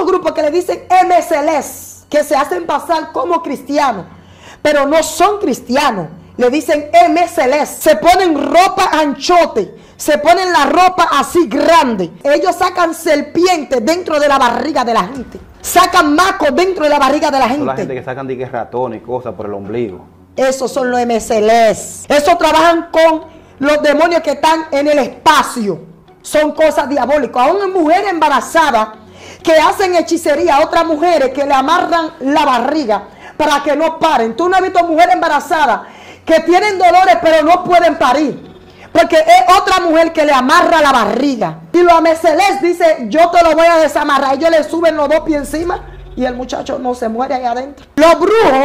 unos grupos que le dicen MCLs, que se hacen pasar como cristianos, pero no son cristianos. Le dicen MCLs. Se ponen ropa anchote, se ponen la ropa así grande. Ellos sacan serpientes dentro de la barriga de la gente. Sacan macos dentro de la barriga de la gente. Son la gente que sacan de ratones y cosas por el ombligo. Esos son los MCLs. Esos trabajan con los demonios que están en el espacio. Son cosas diabólicas. Aún mujeres embarazadas que hacen hechicería a otras mujeres que le amarran la barriga para que no paren. Tú no has visto mujeres embarazadas que tienen dolores pero no pueden parir, porque es otra mujer que le amarra la barriga. Y los MCLs dice, yo te lo voy a desamarrar. Ellos le suben los dos pies encima y el muchacho no se muere ahí adentro. Los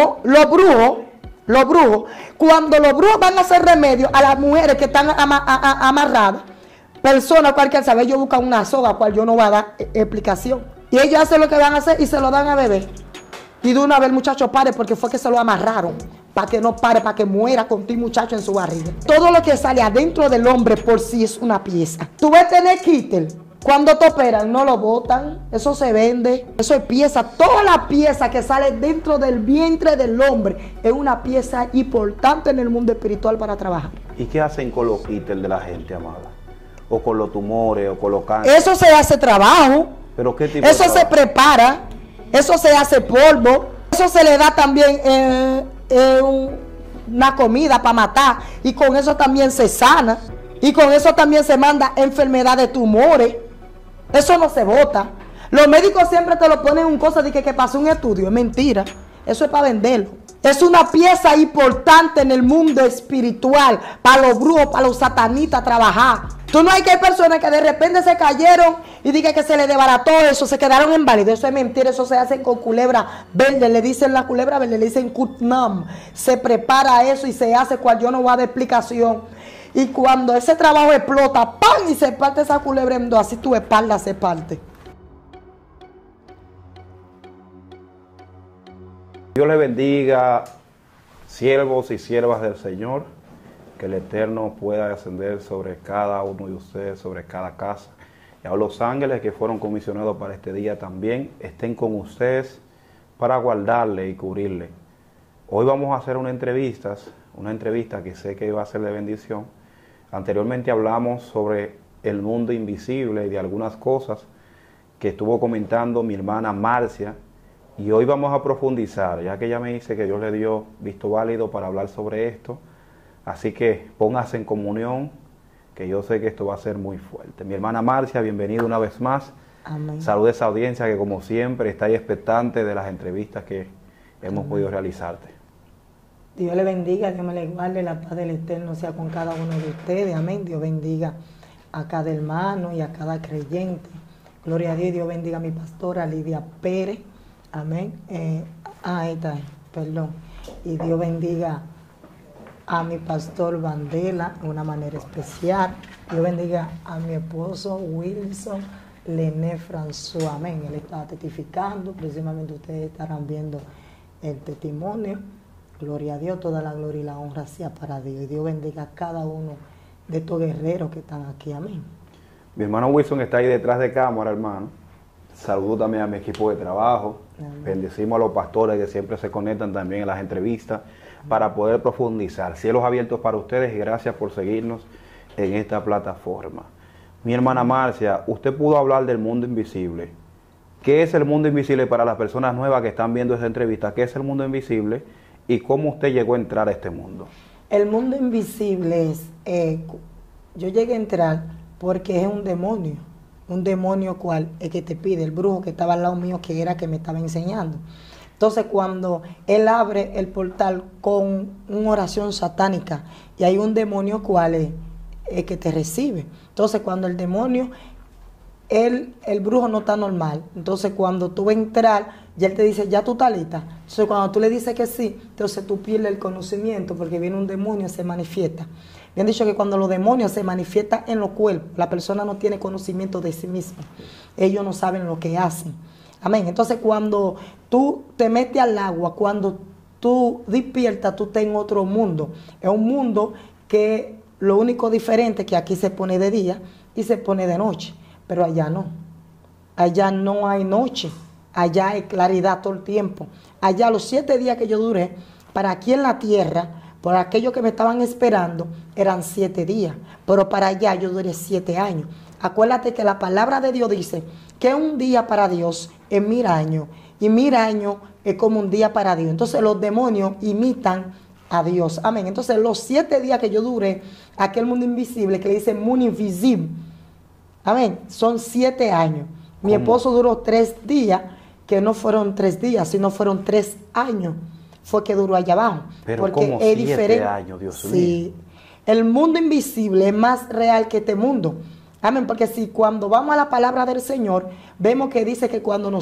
brujos, cuando los brujos van a hacer remedio a las mujeres que están amarradas, personas cualquier sabe, ellos buscan una soga, cual yo no voy a dar explicación. Y ellos hacen lo que van a hacer y se lo dan a beber. Y de una vez el muchacho pare, porque fue que se lo amarraron. Para que no pare, para que muera con ti muchacho en su barriga. Todo lo que sale adentro del hombre por sí es una pieza. Tú ves tener Kittel, cuando te operan no lo botan, eso se vende, eso es pieza. Toda la pieza que sale dentro del vientre del hombre es una pieza importante en el mundo espiritual para trabajar. ¿Y qué hacen con los Kittel de la gente, amada? O con los tumores, o con los cánceres. Eso se hace trabajo. ¿Pero qué tipo eso de trabajo? Se prepara, eso se hace polvo, eso se le da también una comida para matar, y con eso también se sana, y con eso también se manda enfermedad de tumores. Eso no se bota. Los médicos siempre te lo ponen un cosa de que pasó un estudio, es mentira, eso es para venderlo. Es una pieza importante en el mundo espiritual, para los brujos, para los satanistas trabajar. Tú no hay que hay personas que de repente se cayeron y digan que se les desbarató eso, se quedaron inválidos. Eso es mentira, eso se hace con culebra verde. Le dicen la culebra verde, le dicen kutnam. Se prepara eso y se hace cual yo no voy a dar explicación. Y cuando ese trabajo explota, ¡pam! Y se parte esa culebra en dos, así tu espalda se parte. Dios le bendiga, siervos y siervas del Señor. Que el Eterno pueda descender sobre cada uno de ustedes, sobre cada casa. Y a los ángeles que fueron comisionados para este día también estén con ustedes para guardarle y cubrirle. Hoy vamos a hacer una entrevista que sé que va a ser de bendición. Anteriormente hablamos sobre el mundo invisible y de algunas cosas que estuvo comentando mi hermana Marcia. Y hoy vamos a profundizar, ya que ella me dice que Dios le dio visto válido para hablar sobre esto. Así que póngase en comunión, que yo sé que esto va a ser muy fuerte. Mi hermana Marcia, bienvenida una vez más. Amén. Saluda a esa audiencia que como siempre está ahí expectante de las entrevistas que hemos podido realizarte. Dios le bendiga, Dios me le guarde, la paz del Eterno sea con cada uno de ustedes. Amén. Dios bendiga a cada hermano y a cada creyente. Gloria a Dios. Dios bendiga a mi pastora Lidia Pérez. Amén. Perdón. Y Dios bendiga a mi pastor Vandela de una manera especial. Dios bendiga a mi esposo Wilson Lené François. Amén. Él estaba testificando. Precisamente ustedes estarán viendo el testimonio. Gloria a Dios. Toda la gloria y la honra sea para Dios. Y Dios bendiga a cada uno de estos guerreros que están aquí. Amén. Mi hermano Wilson está ahí detrás de cámara, hermano. Saludo también a mi equipo de trabajo. Amén. Bendecimos a los pastores que siempre se conectan también en las entrevistas para poder profundizar. Cielos abiertos para ustedes y gracias por seguirnos en esta plataforma. Mi hermana Marcia, usted pudo hablar del mundo invisible. ¿Qué es el mundo invisible para las personas nuevas que están viendo esta entrevista? ¿Qué es el mundo invisible y cómo usted llegó a entrar a este mundo? El mundo invisible es, yo llegué a entrar porque es un demonio cual el que te pide, el brujo que estaba al lado mío, que era que me estaba enseñando. Entonces cuando él abre el portal con una oración satánica y hay un demonio cual es que te recibe. Entonces cuando el demonio, el brujo no está normal. Entonces cuando tú vas a entrar, ya él te dice, ya tú estás lista. Entonces cuando tú le dices que sí, entonces tú pierdes el conocimiento porque viene un demonio y se manifiesta. Me han dicho que cuando los demonios se manifiestan en los cuerpos, la persona no tiene conocimiento de sí misma. Ellos no saben lo que hacen. Amén. Entonces cuando tú te metes al agua, cuando tú despiertas, tú estás en otro mundo. Es un mundo que lo único diferente es que aquí se pone de día y se pone de noche. Pero allá no. Allá no hay noche. allá hay claridad todo el tiempo. Allá los 7 días que yo duré, para aquí en la tierra, por aquellos que me estaban esperando, eran 7 días. Pero para allá yo duré 7 años. Acuérdate que la palabra de Dios dice que un día para Dios es 1000 años. Y 1000 años es como un día para Dios. Entonces los demonios imitan a Dios. Amén. Entonces los 7 días que yo duré, aquel mundo invisible, que le dicen mundo invisible. Amén. Son 7 años. Mi esposo duró 3 días, que no fueron 3 días, sino fueron 3 años. Fue que duró allá abajo. Pero porque como es 7 diferente. años, Dios mío. Sí. El mundo invisible es más real que este mundo. Amén. Porque si cuando vamos a la palabra del Señor, vemos que dice que cuando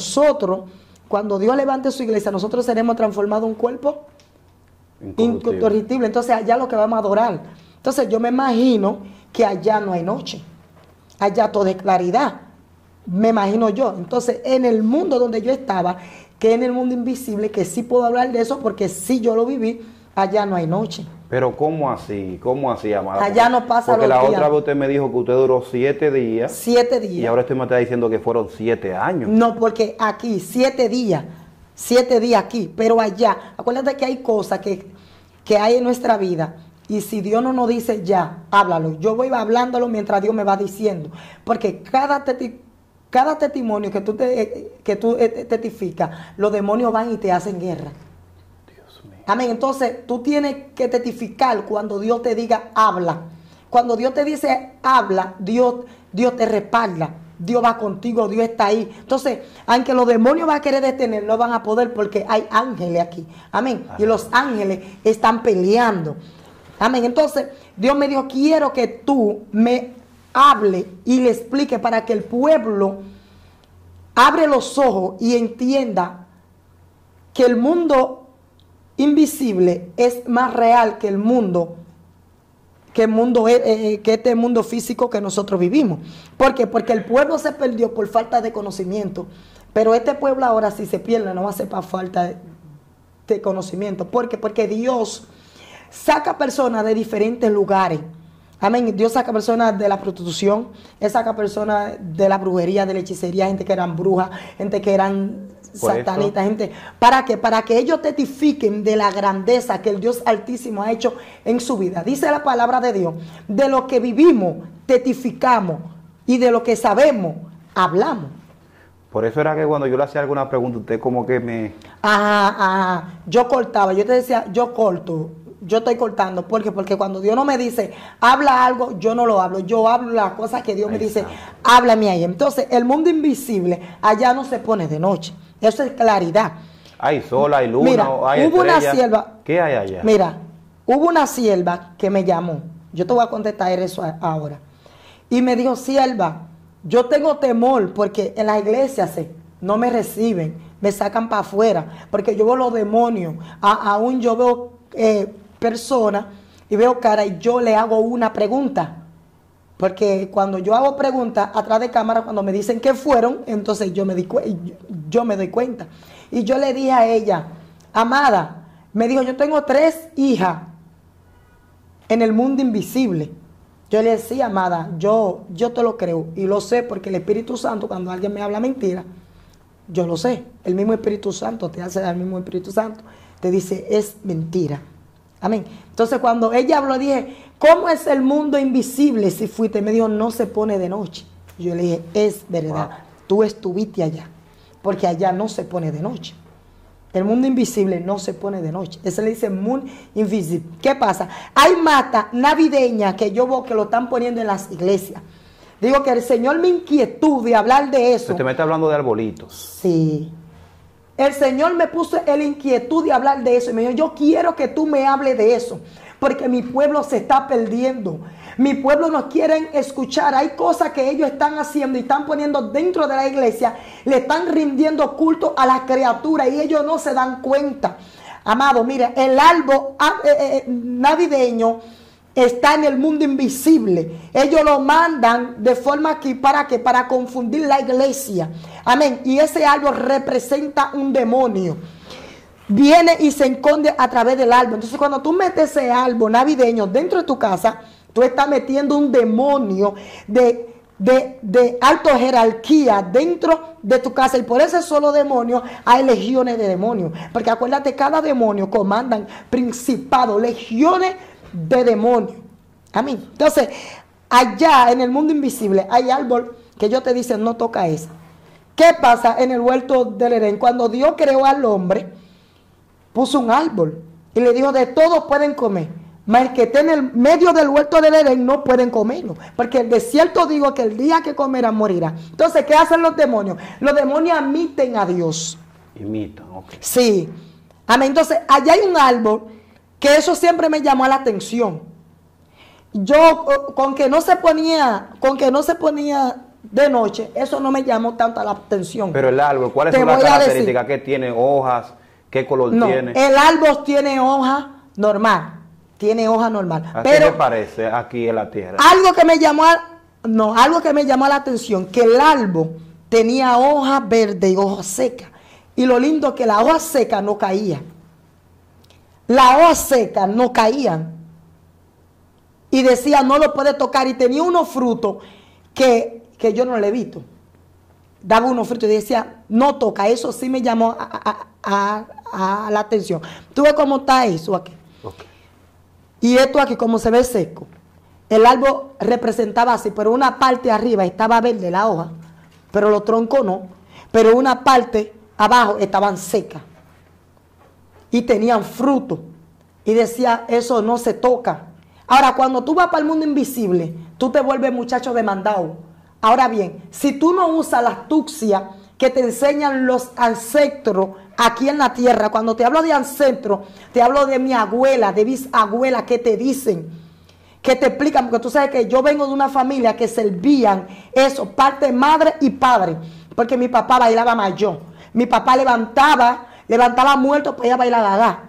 Dios levante su iglesia, nosotros seremos transformados en un cuerpo incorruptible. Entonces allá lo que vamos a adorar. Entonces yo me imagino que allá no hay noche. Allá todo es claridad. Me imagino yo. Entonces en el mundo donde yo estaba, que en el mundo invisible, que sí puedo hablar de eso porque sí yo lo viví, allá no hay noche. Pero ¿cómo así? ¿Cómo así, amada? Allá no pasa porque los la días. otra vez usted me dijo que usted duró 7 días. 7 días. Y ahora usted me está diciendo que fueron 7 años. No, porque aquí 7 días. 7 días aquí. Pero allá, acuérdate que hay cosas que hay en nuestra vida. Y si Dios no nos dice ya, háblalo. Yo voy hablándolo mientras Dios me va diciendo. Porque cada testimonio que tú testificas, los demonios van y te hacen guerra. Amén. Entonces, tú tienes que testificar cuando Dios te diga, habla. Cuando Dios te dice, habla, Dios te respalda. Dios va contigo, Dios está ahí. Entonces, aunque los demonios van a querer detener, no van a poder porque hay ángeles aquí. Amén. Y los ángeles están peleando. Amén. Entonces, Dios me dijo, quiero que tú me hable y le explique para que el pueblo abre los ojos y entienda que el mundo invisible es más real que este mundo físico que nosotros vivimos. ¿Por qué? Porque el pueblo se perdió por falta de conocimiento, pero este pueblo ahora si se pierde no va a ser por falta de conocimiento. ¿Por qué? Porque Dios saca personas de diferentes lugares. Amén. Dios saca personas de la prostitución, Él saca personas de la brujería, de la hechicería, gente que eran brujas, gente que eran satanitas, gente. ¿Para qué? Para que ellos testifiquen de la grandeza que el Dios Altísimo ha hecho en su vida. Dice la palabra de Dios, de lo que vivimos, testificamos, y de lo que sabemos, hablamos. Por eso era que cuando yo le hacía alguna pregunta, usted como que me... Yo cortaba, yo te decía, yo corto. Yo estoy cortando. ¿Por qué? Porque cuando Dios no me dice, habla algo, yo no lo hablo. Yo hablo las cosas que Dios me dice, háblame ahí. Entonces, el mundo invisible, allá no se pone de noche. Eso es claridad. Hay sol, hay luna, mira, hay hubo estrella. una sierva. ¿Qué hay allá? Mira, hubo una sierva que me llamó. Yo te voy a contestar eso ahora. Y me dijo, sierva, yo tengo temor porque en la iglesia no me reciben, me sacan para afuera, porque yo veo los demonios. Aún yo veo persona y veo cara y yo le hago una pregunta, porque cuando yo hago preguntas atrás de cámara, cuando me dicen que fueron, entonces yo me doy cuenta. Y yo le dije a ella, amada, me dijo, yo tengo 3 hijas en el mundo invisible. Yo le decía, amada, yo te lo creo y lo sé porque el Espíritu Santo, cuando alguien me habla mentira, yo lo sé. El mismo Espíritu Santo te hace, el mismo Espíritu Santo te dice, es mentira. Amén. Entonces cuando ella habló, dije, ¿cómo es el mundo invisible si fuiste? Me dijo, no se pone de noche. Yo le dije, es verdad, tú estuviste allá, porque allá no se pone de noche. El mundo invisible no se pone de noche. Eso le dice mundo invisible. ¿Qué pasa? Hay mata navideña que yo veo que lo están poniendo en las iglesias. Digo que el Señor me inquietud de hablar de eso. Usted me está hablando de arbolitos. Sí. El Señor me puso la inquietud de hablar de eso. Y me dijo, yo quiero que tú me hables de eso. Porque mi pueblo se está perdiendo. Mi pueblo no quiere escuchar. Hay cosas que ellos están haciendo y están poniendo dentro de la iglesia. Le están rindiendo culto a las criaturas y ellos no se dan cuenta. Amado, mira, el árbol navideño está en el mundo invisible. Ellos lo mandan de forma aquí para confundir la iglesia. Amén. Y ese árbol representa un demonio. Viene y se esconde a través del árbol. Entonces cuando tú metes ese árbol navideño dentro de tu casa, tú estás metiendo un demonio de de alta jerarquía dentro de tu casa, y por ese solo demonio hay legiones de demonios, porque acuérdate, cada demonio comandan principados, legiones de demonios. Amén. Entonces, allá en el mundo invisible hay árbol que ellos te dicen no toca eso. ¿Qué pasa en el huerto del Edén? Cuando Dios creó al hombre, puso un árbol y le dijo: de todos pueden comer, mas el que esté en el medio del huerto del Edén no pueden comerlo, porque el desierto digo que el día que comerán morirá. Entonces, ¿qué hacen los demonios? Los demonios imiten a Dios. Imitan, ok. Sí. Amén. Entonces, allá hay un árbol que eso siempre me llamó la atención. Yo, con que no se ponía de noche, eso no me llamó tanto la atención. Pero el árbol, ¿cuáles son las características? ¿Qué tiene? ¿Hojas? ¿Qué color tiene? El árbol tiene hoja normal. Tiene hoja normal. ¿A pero qué se parece aquí en la tierra? Algo que me llamó la atención, que el árbol tenía hoja verde y hoja seca. Y lo lindo que la hoja seca no caía. La hoja seca no caían. Y decía, no lo puede tocar. Y tenía unos frutos que yo no le he visto. Daba unos frutos y decía, no toca. Eso sí me llamó a la atención. ¿Tú ves cómo está eso aquí? Okay. Y esto aquí, como se ve seco. El árbol representaba así, pero una parte arriba estaba verde la hoja, pero los troncos no. Pero una parte abajo estaban secas. Y tenían fruto. Y decía, eso no se toca. Ahora, cuando tú vas para el mundo invisible, tú te vuelves muchacho demandado. Ahora bien, si tú no usas la astucia que te enseñan los ancestros aquí en la tierra, cuando te hablo de ancestros, te hablo de mi abuela, de bisabuela, que te dicen, que te explican, porque tú sabes que yo vengo de una familia que servían eso, parte madre y padre, porque mi papá bailaba mayor. Mi papá levantaba muerto para ir a bailar gaga.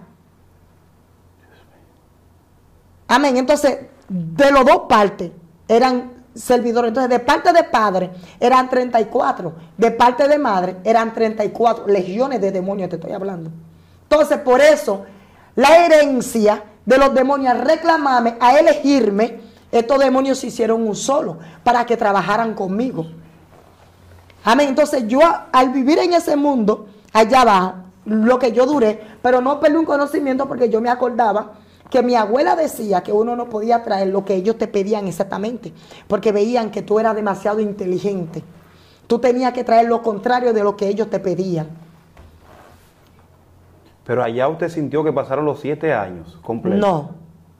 Amén. Entonces, de los dos partes eran servidores. Entonces, de parte de padre eran 34. De parte de madre eran 34. Legiones de demonios te estoy hablando. Entonces, por eso, la herencia de los demonios, al reclamarme, a elegirme, estos demonios se hicieron un solo para que trabajaran conmigo. Amén. Entonces, yo al vivir en ese mundo, allá abajo, lo que yo duré, pero no perdí un conocimiento, porque yo me acordaba que mi abuela decía que uno no podía traer lo que ellos te pedían exactamente, porque veían que tú eras demasiado inteligente. Tú tenías que traer lo contrario de lo que ellos te pedían. Pero allá usted sintió que pasaron los 7 años completos. No.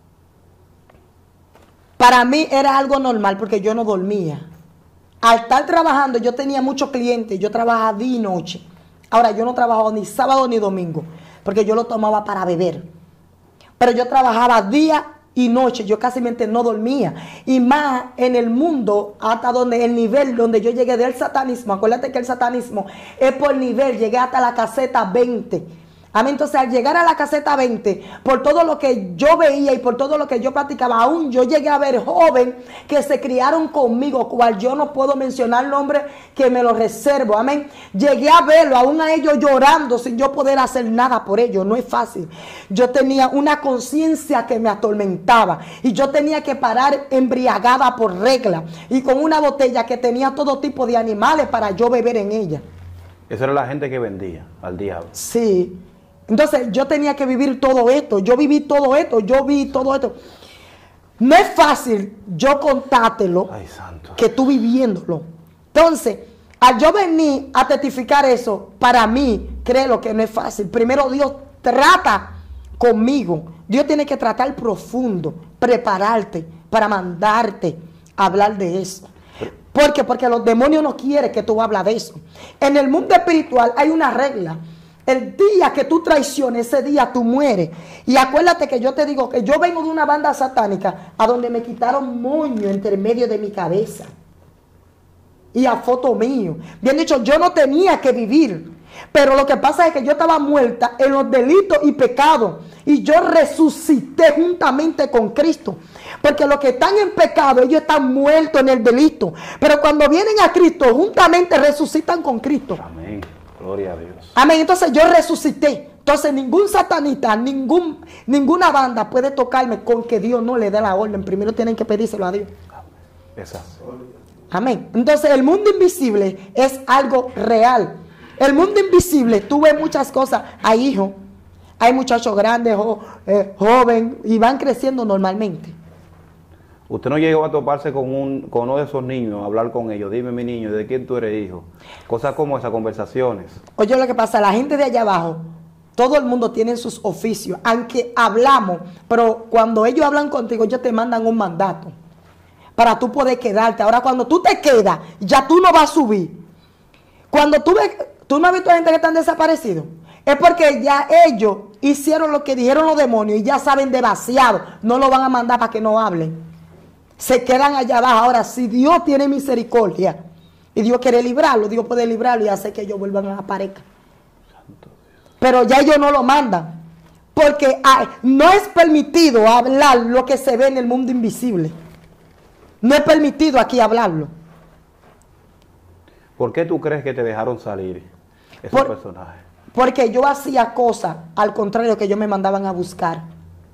Para mí era algo normal, porque yo no dormía. Al estar trabajando, yo tenía muchos clientes, yo trabajaba día y noche. Ahora, yo no trabajaba ni sábado ni domingo, porque yo lo tomaba para beber. Pero yo trabajaba día y noche, yo casi no dormía. Y más en el mundo, hasta donde el nivel donde yo llegué del satanismo. Acuérdate que el satanismo es por nivel, llegué hasta la caseta 20. Amén. Entonces, al llegar a la caseta 20, por todo lo que yo veía y por todo lo que yo practicaba, aún yo llegué a ver jóvenes que se criaron conmigo, cual yo no puedo mencionar nombres, que me lo reservo. Amén. Llegué a verlo, aún a ellos llorando sin yo poder hacer nada por ellos. No es fácil. Yo tenía una conciencia que me atormentaba y yo tenía que parar embriagada por regla y con una botella que tenía todo tipo de animales para yo beber en ella. Esa era la gente que vendía al diablo. Sí. Entonces yo tenía que vivir todo esto, yo viví todo esto, yo vi todo esto. No es fácil yo contártelo. Ay, santo. Que tú viviéndolo. Entonces, al yo venir a testificar eso, para mí, créelo que no es fácil. Primero Dios trata conmigo. Dios tiene que tratar profundo, prepararte para mandarte a hablar de eso. ¿Por qué? Porque los demonios no quieren que tú hables de eso. En el mundo espiritual hay una regla. El día que tú traiciones, ese día tú mueres. Y acuérdate que yo te digo que yo vengo de una banda satánica a donde me quitaron moño entre medio de mi cabeza. Y a foto mío. Bien dicho, yo no tenía que vivir. Pero lo que pasa es que yo estaba muerta en los delitos y pecados. Y yo resucité juntamente con Cristo. Porque los que están en pecado, ellos están muertos en el delito. Pero cuando vienen a Cristo, juntamente resucitan con Cristo. Amén. Gloria a Dios. Amén. Entonces yo resucité. Entonces ningún satanista, ninguna banda puede tocarme con que Dios no le dé la orden. Primero tienen que pedírselo a Dios. Esas. Amén. Entonces el mundo invisible es algo real. El mundo invisible, tú ves muchas cosas. Hay hijos, hay muchachos grandes, jóvenes, y van creciendo normalmente. Usted no llegó a toparse con uno de esos niños, a hablar con ellos. Dime, mi niño, ¿de quién tú eres hijo? Cosas como esas, conversaciones. Oye, lo que pasa, la gente de allá abajo, todo el mundo tiene sus oficios. Aunque hablamos, pero cuando ellos hablan contigo, ellos te mandan un mandato para tú poder quedarte. Ahora, cuando tú te quedas, ya tú no vas a subir. Cuando tú ves, tú no has visto a gente que están desaparecidos. Es porque ya ellos hicieron lo que dijeron los demonios y ya saben demasiado. No lo van a mandar para que no hablen. Se quedan allá abajo. Ahora, si Dios tiene misericordia y Dios quiere librarlo, Dios puede librarlo y hacer que ellos vuelvan a aparecer. Pero ya ellos no lo mandan. Porque no es permitido hablar lo que se ve en el mundo invisible. No es permitido aquí hablarlo. ¿Por qué tú crees que te dejaron salir esos personajes? Porque yo hacía cosas al contrario que ellos me mandaban a buscar.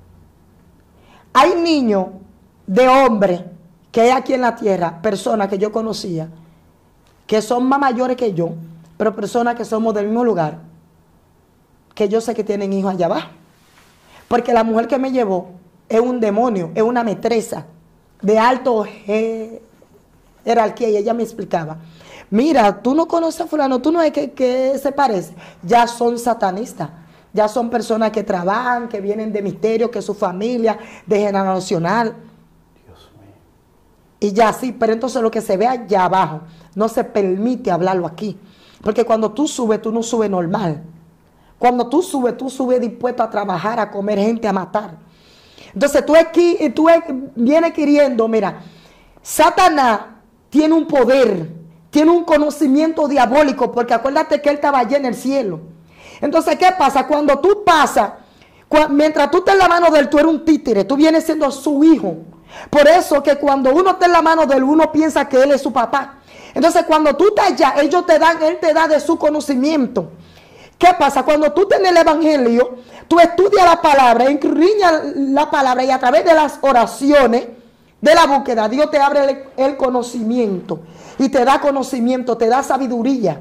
Hay niños de hombre que hay aquí en la tierra, personas que yo conocía, que son más mayores que yo, pero personas que somos del mismo lugar, que yo sé que tienen hijos allá abajo. Porque la mujer que me llevó es un demonio, es una metresa de alto jerarquía, y ella me explicaba, mira, tú no conoces a fulano, tú no es que se parece. Ya son satanistas, ya son personas que trabajan, que vienen de misterio, que su familia, de generacional. Dios mío. Y ya sí, pero entonces lo que se ve allá abajo, no se permite hablarlo aquí. Porque cuando tú subes, tú no subes normal. Cuando tú subes dispuesto a trabajar, a comer gente, a matar. Entonces tú vienes queriendo, mira, Satanás tiene un poder, tiene un conocimiento diabólico, porque acuérdate que él estaba allá en el cielo. Entonces, ¿qué pasa? Cuando tú pasas, mientras tú estás en la mano de él, tú eres un títere, tú vienes siendo su hijo. Por eso que cuando uno está en la mano de él, uno piensa que él es su papá. Entonces, cuando tú estás allá, él te da de su conocimiento. ¿Qué pasa? Cuando tú tienes el evangelio, tú estudias la palabra, escudriñas la palabra, y a través de las oraciones, de la búsqueda, Dios te abre el conocimiento y te da conocimiento, te da sabiduría.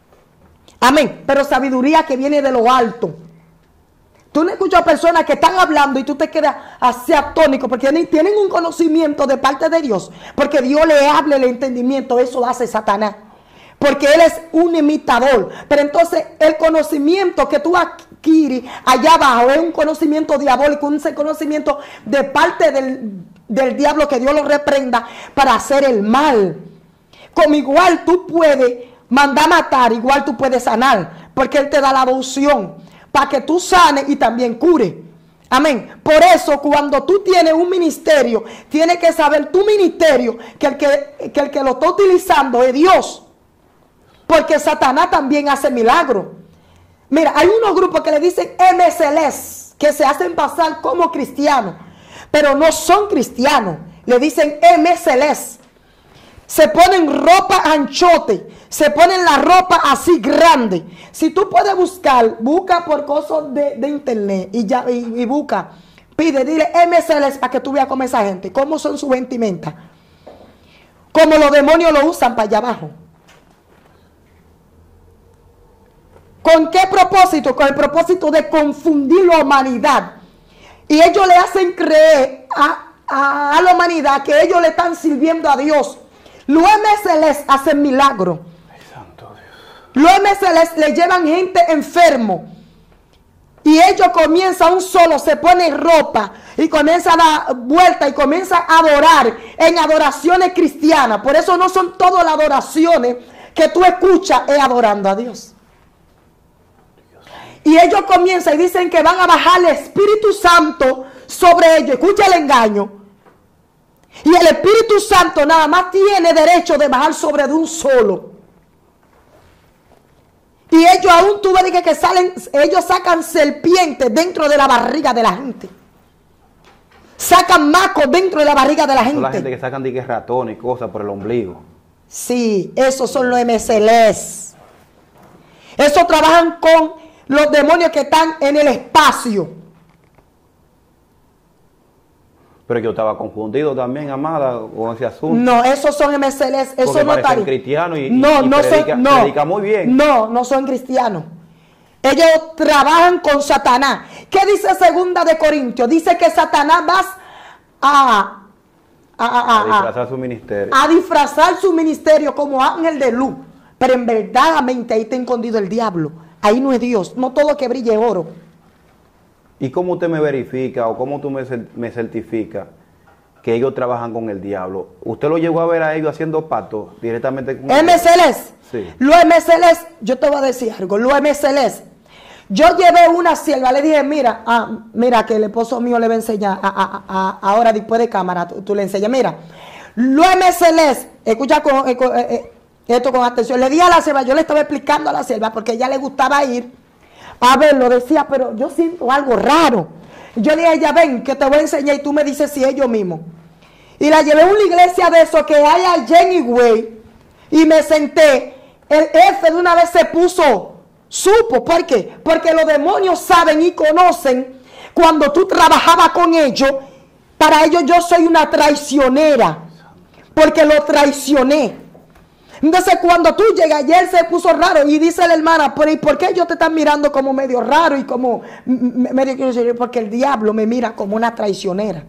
Amén. Pero sabiduría que viene de lo alto. Tú no escuchas a personas que están hablando y tú te quedas así atónico porque tienen un conocimiento de parte de Dios. Porque Dios le habla el entendimiento. Eso lo hace Satanás. Porque él es un imitador. Pero entonces el conocimiento que tú adquieres allá abajo es un conocimiento diabólico, un conocimiento de parte del diablo, que Dios lo reprenda, para hacer el mal. Como igual tú puedes mandar matar, igual tú puedes sanar, porque él te da la unción para que tú sanes y también cure. Amén. Por eso cuando tú tienes un ministerio, tienes que saber tu ministerio, que el que lo está utilizando es Dios. Porque Satanás también hace milagros. Mira, hay unos grupos que le dicen MCLs, que se hacen pasar como cristianos, pero no son cristianos. Le dicen MCLs. Se ponen ropa anchote, se ponen la ropa así grande. Si tú puedes busca por cosas de internet y busca, dile MCLs para que tú veas cómo esa gente, cómo son su vestimenta, cómo los demonios lo usan para allá abajo. ¿Con qué propósito? Con el propósito de confundir la humanidad. Y ellos le hacen creer a la humanidad que ellos le están sirviendo a Dios. Los MCLs hacen milagros. Los MCLs le llevan gente enfermo. Y ellos comienzan se ponen ropa y comienzan a dar vuelta y comienzan a adorar en adoraciones cristianas. Por eso no son todas las adoraciones que tú escuchas es adorando a Dios. Y ellos comienzan y dicen que van a bajar el Espíritu Santo sobre ellos. Escucha el engaño. Y el Espíritu Santo nada más tiene derecho de bajar sobre de un solo. Y ellos aún tú ves que ellos sacan serpientes dentro de la barriga de la gente. Sacan macos dentro de la barriga de la gente. Son la gente que sacan ratones y cosas por el ombligo. Sí, esos son los MCLs. Esos trabajan con los demonios que están en el espacio. Pero yo estaba confundido también, amada, con ese asunto. No, esos son MCLs, eso porque no está parecen ahí. cristianos y predica muy bien. No son cristianos. Ellos trabajan con Satanás. ¿Qué dice 2 de Corintios? Dice que Satanás va a disfrazar su ministerio. A disfrazar su ministerio como ángel de luz. Pero en verdad, ahí está escondido el diablo. Ahí no es Dios. No todo que brille es oro. ¿Y cómo usted me verifica o cómo tú me certifica que ellos trabajan con el diablo? ¿Usted lo llegó a ver a ellos haciendo pactos directamente con MCLs? Sí. Los MCLs, yo te voy a decir algo. Los MCLs, yo llevé una sierva, le dije, mira que el esposo mío le va a enseñar ahora después de cámara, tú le enseñas, mira, los MCLs, escucha esto con atención, le di a la sierva, yo le estaba explicando a la sierva porque a ella le gustaba ir a verlo, decía, pero yo siento algo raro. Yo le dije a ella, ven, que te voy a enseñar y tú me dices si es yo mismo. Y la llevé a una iglesia de eso que hay allá en Higüey y me senté. El jefe de una vez se supo, ¿por qué? Porque los demonios saben y conocen cuando tú trabajabas con ellos. Para ellos yo soy una traicionera, porque lo traicioné. Entonces cuando tú llegas, ayer se puso raro y dice la hermana, pero ¿y por qué ellos te están mirando como medio raro y como medio? Porque el diablo me mira como una traicionera.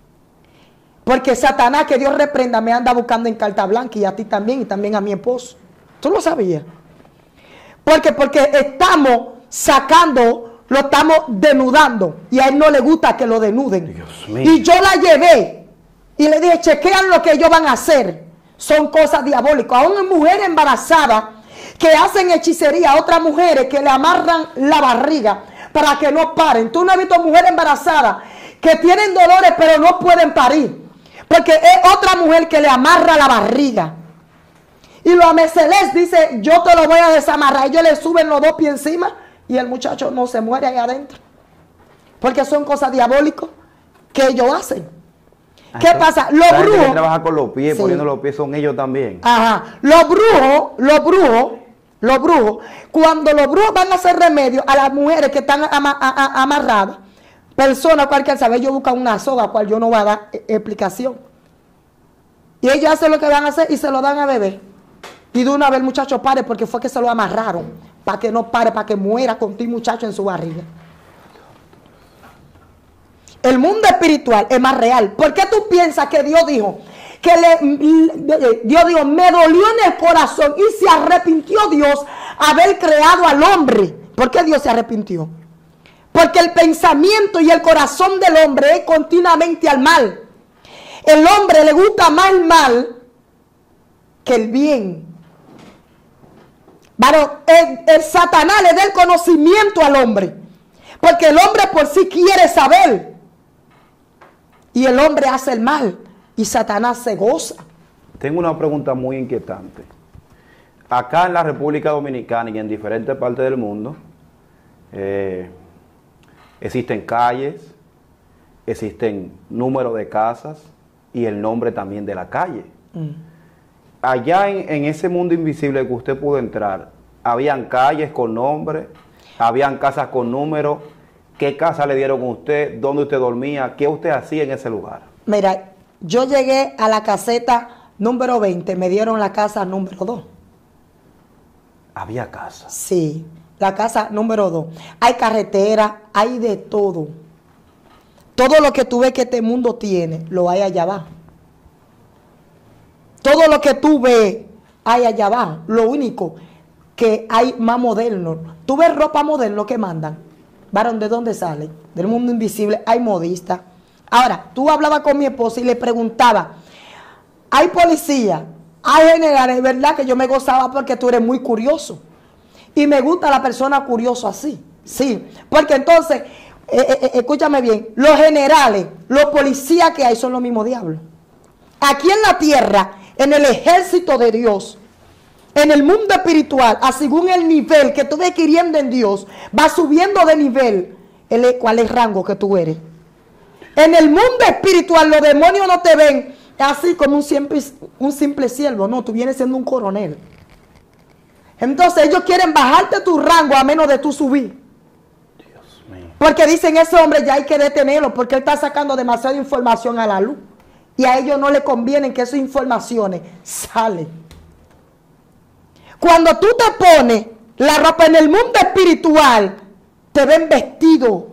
Porque Satanás, que Dios reprenda, me anda buscando en carta blanca y a ti también y también a mi esposo. ¿Tú lo sabías? Porque estamos sacando, lo estamos denudando y a él no le gusta que lo denuden. Dios mío. Y yo la llevé y le dije, chequean lo que ellos van a hacer. Son cosas diabólicas. Aún mujeres embarazadas que hacen hechicería a otras mujeres que le amarran la barriga para que no paren. Tú no has visto mujeres embarazadas que tienen dolores pero no pueden parir. Porque es otra mujer que le amarra la barriga. Y los ameceles dice, yo te lo voy a desamarrar. Ellos le suben los 2 pies encima y el muchacho no se muere ahí adentro. Porque son cosas diabólicas que ellos hacen. ¿Qué pasa? Los brujos que trabajan con los pies, sí, poniendo los pies, son ellos también. Ajá. Los brujos, cuando los brujos van a hacer remedio a las mujeres que están amarradas, personas cualquier sabe, ellos buscan una soga, cual yo no voy a dar explicación. Y ellos hacen lo que van a hacer y se lo dan a beber. Y de una vez el muchacho pare porque fue que se lo amarraron, para que no pare, para que muera con ti muchacho en su barriga. El mundo espiritual es más real. ¿Por qué tú piensas que Dios dijo? Dios dijo, me dolió en el corazón y se arrepintió Dios haber creado al hombre. ¿Por qué Dios se arrepintió? Porque el pensamiento y el corazón del hombre es continuamente al mal. El hombre le gusta más el mal que el bien. Pero el Satanás le da el conocimiento al hombre. Porque el hombre por sí quiere saber. Y el hombre hace el mal y Satanás se goza. Tengo una pregunta muy inquietante. Acá en la República Dominicana y en diferentes partes del mundo, existen calles, existen números de casas y el nombre también de la calle. Allá en ese mundo invisible que usted pudo entrar, ¿habían calles con nombre? ¿Habían casas con números? ¿Qué casa le dieron a usted? ¿Dónde usted dormía? ¿Qué usted hacía en ese lugar? Mira, yo llegué a la caseta número 20, me dieron la casa número 2. ¿Había casa? Sí, la casa número 2. Hay carretera, hay de todo. Todo lo que tú ves que este mundo tiene, lo hay allá abajo. Todo lo que tú ves, hay allá abajo. Lo único que hay más moderno. Tú ves ropa moderno que mandan. ¿Varón de dónde sale? Del mundo invisible. Hay modistas. Ahora, tú hablabas con mi esposa y le preguntaba, hay policía, hay generales, ¿verdad? Que yo me gozaba porque tú eres muy curioso. Y me gusta la persona curiosa así. Sí, porque entonces, escúchame bien, los generales, los policías que hay son los mismos diablos. Aquí en la tierra, en el ejército de Dios, en el mundo espiritual, según el nivel que tú vas adquiriendo en Dios, vas subiendo de nivel, cuál es el rango que tú eres. En el mundo espiritual, los demonios no te ven así como un simple siervo, no, tú vienes siendo un coronel. Entonces ellos quieren bajarte tu rango a menos de tú subir. Dios mío. Porque dicen, ese hombre ya hay que detenerlo porque él está sacando demasiada información a la luz. Y a ellos no les conviene que esas informaciones salen. Cuando tú te pones la ropa en el mundo espiritual, te ven vestido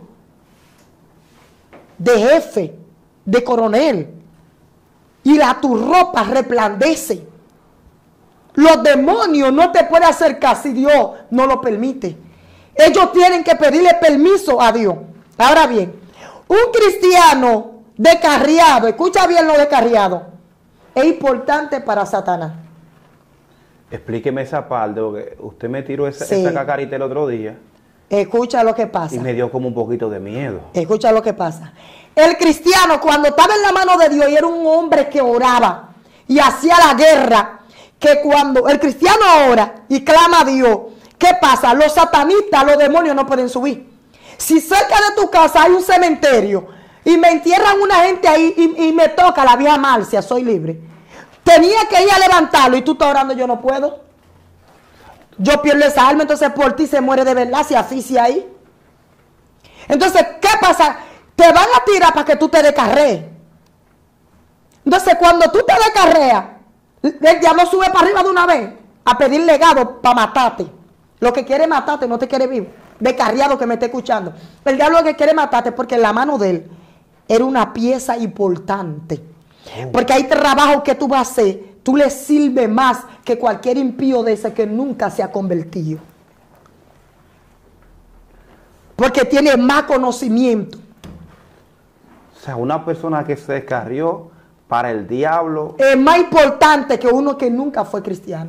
de jefe, de coronel. Y tu ropa resplandece. Los demonios no te pueden acercar si Dios no lo permite. Ellos tienen que pedirle permiso a Dios. Ahora bien, un cristiano descarriado, escucha bien lo descarriado, es importante para Satanás. Explíqueme esa parte, porque usted me tiró esa cacarita el otro día. Escucha lo que pasa. Y me dio como un poquito de miedo. Escucha lo que pasa. El cristiano, cuando estaba en la mano de Dios y era un hombre que oraba y hacía la guerra, que cuando el cristiano ora y clama a Dios, ¿qué pasa? Los satanistas, los demonios no pueden subir. Si cerca de tu casa hay un cementerio y me entierran una gente ahí y me toca la vieja Marcia, soy libre. Tenía que ir a levantarlo y tú estás orando, yo no puedo. Yo pierdo esa alma, entonces por ti se muere de verdad, se asfixia ahí. Entonces, ¿qué pasa? Te van a tirar para que tú te descarrees. Entonces, cuando tú te descarreas, el diablo sube para arriba de una vez a pedir legado para matarte. Lo que quiere matarte no te quiere vivo. Descarriado que me esté escuchando. El diablo lo que quiere matarte porque en la mano de él era una pieza importante. Porque hay trabajo que tú vas a hacer, tú le sirves más que cualquier impío de ese que nunca se ha convertido. Porque tiene más conocimiento. O sea, una persona que se descarrió para el diablo es más importante que uno que nunca fue cristiano.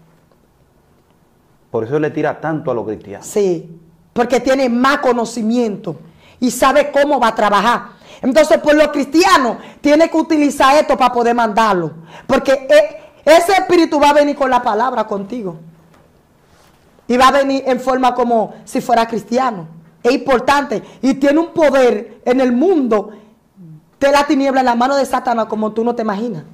Por eso le tira tanto a los cristianos. Sí, porque tiene más conocimiento y sabe cómo va a trabajar. Entonces, pues los cristianos tienen que utilizar esto para poder mandarlo. Porque ese espíritu va a venir con la palabra contigo. Y va a venir en forma como si fuera cristiano. Es importante y tiene un poder en el mundo de la tiniebla en la mano de Satanás como tú no te imaginas.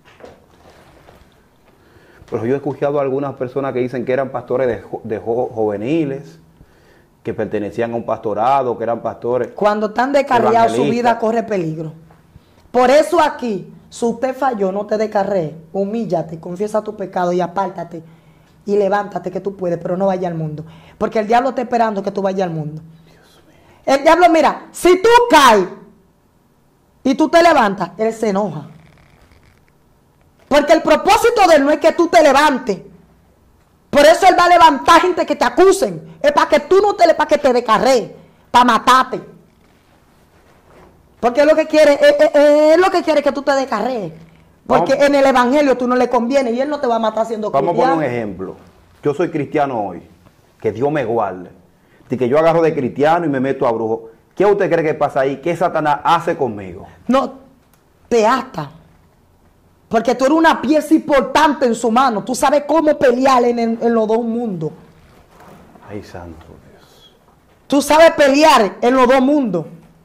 Pero yo he escuchado a algunas personas que dicen que eran pastores de juveniles, que pertenecían a un pastorado, que eran pastores. Cuando están descarriados, su vida corre peligro. Por eso aquí, si usted falló, no te descarrees, humíllate, confiesa tu pecado y apártate y levántate que tú puedes, pero no vaya al mundo. Porque el diablo está esperando que tú vayas al mundo. Dios mío. El diablo, mira, si tú caes y tú te levantas, él se enoja. Porque el propósito de él no es que tú te levantes. Por eso él va a levantar gente que te acusen. Es para que tú no te para que te descarrees, para matarte. Porque es lo que quiere, es lo que quiere que tú te descarrees. Porque en el evangelio tú no le conviene y él no te va a matar siendo cristiano. Vamos a poner un ejemplo. Yo soy cristiano hoy. Que Dios me guarde. Y que yo agarro de cristiano y me meto a brujo. ¿Qué usted cree que pasa ahí? ¿Qué Satanás hace conmigo? No, te ata. Porque tú eres una pieza importante en su mano. Tú sabes cómo pelear en los dos mundos. Ay, santo Dios. Tú sabes pelear en los dos mundos.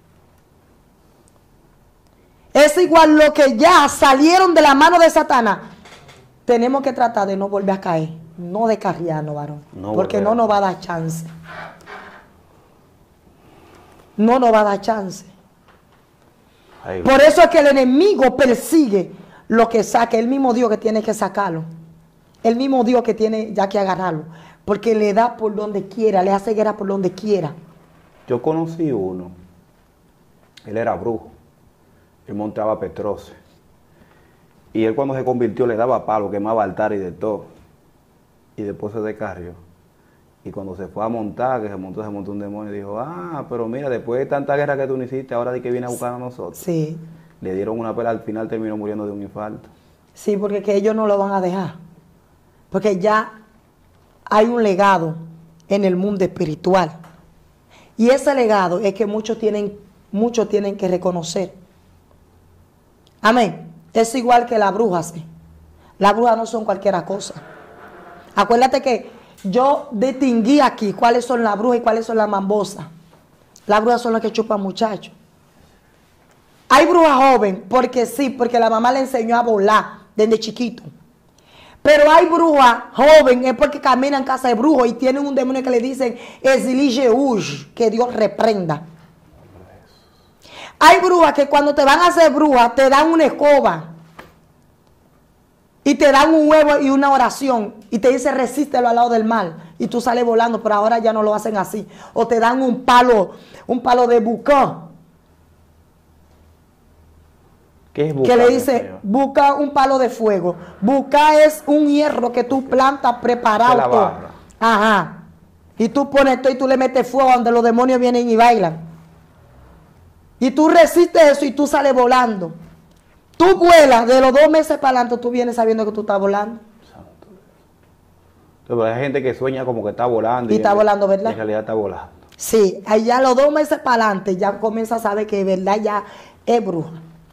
Es igual lo que ya salieron de la mano de Satanás. Tenemos que tratar de no volver a caer. No descarriarnos, varón. Porque no nos va a dar chance. No nos va a dar chance. Ay, por eso es que el enemigo persigue lo que saque. El mismo Dios que tiene que sacarlo. El mismo Dios que tiene ya que agarrarlo. Porque le da por donde quiera. Le hace guerra por donde quiera. Yo conocí uno. Él era brujo. Él montaba Petrose. Y él cuando se convirtió le daba palo, quemaba altares y de todo. Y después se descarrió. Y cuando se fue a montar, que se montó un demonio, dijo, pero mira, después de tanta guerra que tú no hiciste, ahora di que viene a buscar a nosotros. Sí. Le dieron una pela, al final terminó muriendo de un infarto. Sí, porque que ellos no lo van a dejar. Porque ya hay un legado en el mundo espiritual. Y ese legado es que muchos tienen que reconocer. Amén. Es igual que la bruja, sí. Las brujas no son cualquier cosa. Acuérdate que yo distinguí aquí cuáles son las brujas y cuáles son las mambosas. Las brujas son las que chupan muchachos. Hay brujas joven, porque sí, porque la mamá le enseñó a volar desde chiquito. Pero hay brujas jóvenes, es porque caminan en casa de brujos y tienen un demonio que le dicen Eslige, que Dios reprenda. Hay brujas que cuando te van a hacer brujas te dan una escoba y te dan un huevo y una oración y te dice resístelo al lado del mal y tú sales volando, pero ahora ya no lo hacen así. O te dan un palo de bucá. ¿Qué es bucá? Que le dice, bucá un palo de fuego. Bucá es un hierro que tú plantas preparado. La barra. Ajá. Y tú pones esto y tú le metes fuego donde los demonios vienen y bailan. Y tú resistes eso y tú sales volando. Tú vuelas, de los 2 meses para adelante tú vienes sabiendo que tú estás volando. Entonces, hay gente que sueña como que está volando. Y está volando, ¿verdad? En realidad está volando. Sí, allá los 2 meses para adelante ya comienza a saber que de verdad ya es bruja.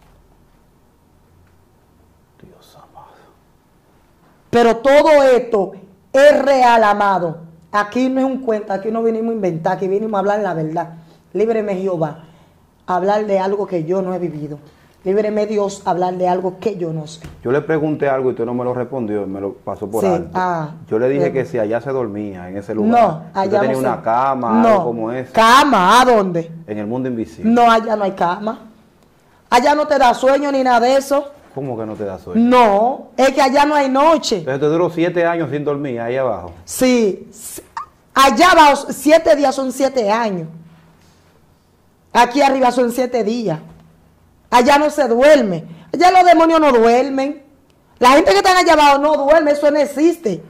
Dios amado. Pero todo esto es real, amado. Aquí no es un cuento, aquí no vinimos a inventar, aquí vinimos a hablar la verdad. Líbreme Jehová, hablar de algo que yo no he vivido. Líbreme Dios, hablar de algo que yo no sé. Yo le pregunté algo y usted no me lo respondió, me lo pasó por alto. Yo le dije que si allá se dormía, en ese lugar. No, allá usted tenía una cama, algo como eso. ¿Cama? ¿A dónde? En el mundo invisible. No, allá no hay cama. Allá no te da sueño ni nada de eso. ¿Cómo que no te da sueño? No, es que allá no hay noche. Entonces te duró 7 años sin dormir ahí abajo. Sí, allá abajo 7 días son 7 años. Aquí arriba son 7 días. Allá no se duerme. Allá los demonios no duermen. La gente que está allá abajo no duerme, eso no existe.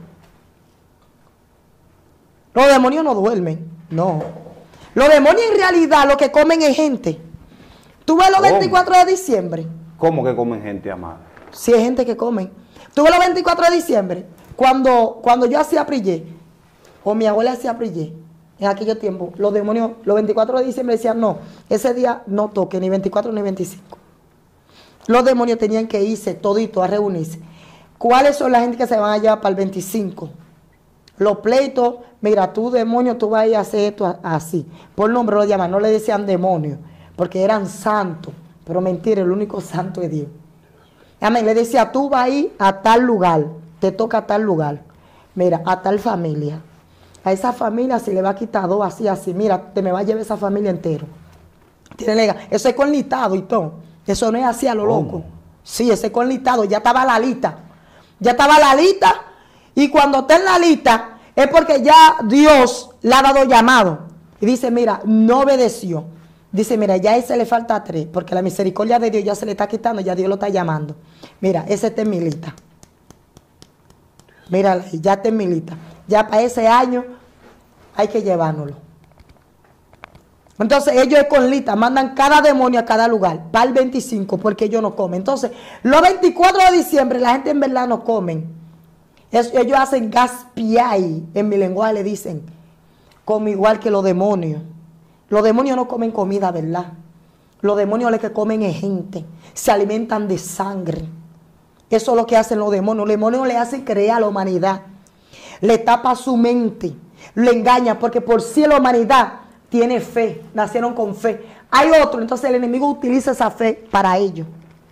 Los demonios no duermen, no. Los demonios en realidad lo que comen es gente. ¿Tú ves los 24 de diciembre? ¿Cómo que comen gente, amada? Sí, hay gente que comen. ¿Tú ves los 24 de diciembre? Cuando yo hacía prillé, o mi abuela hacía prillé, en aquellos tiempos, los demonios, los 24 de diciembre decían, no, ese día no toque, ni 24 ni 25. Los demonios tenían que irse toditos a reunirse. ¿Cuáles son la gente que se van a llevar para el 25? Los pleitos, mira, tú demonio, tú vas a ir a hacer esto así. Por nombre lo llaman, no le decían demonios, porque eran santos. Pero mentira, el único santo es Dios. Amén, le decía, tú vas a ir a tal lugar, te toca a tal lugar. Mira, a tal familia. A esa familia se le va a quitar 2 así, mira, te me va a llevar esa familia entero. Eso es conlitado y todo. Eso no es así a lo loco. Sí, ese es conlitado, ya estaba la lista. Ya estaba la lista y cuando está en la lista es porque ya Dios le ha dado llamado. Y dice, mira, no obedeció. Dice, mira, ya a ese le falta 3, porque la misericordia de Dios ya se le está quitando, ya Dios lo está llamando. Mira, ese está en mi lista. Mira, ya está en mi lista. Ya para ese año hay que llevárnoslo. Entonces ellos es con lista, mandan cada demonio a cada lugar, para el 25, porque ellos no comen. Entonces, los 24 de diciembre la gente en verdad no comen. Ellos hacen gaspiay, en mi lenguaje le dicen, como igual que los demonios. Los demonios no comen comida, ¿verdad? Los demonios lo que comen es gente, se alimentan de sangre. Eso es lo que hacen los demonios. Los demonios le hacen creer a la humanidad. Le tapa su mente, le engaña, porque por sí la humanidad tiene fe, nacieron con fe. Hay otro, entonces el enemigo utiliza esa fe para ellos.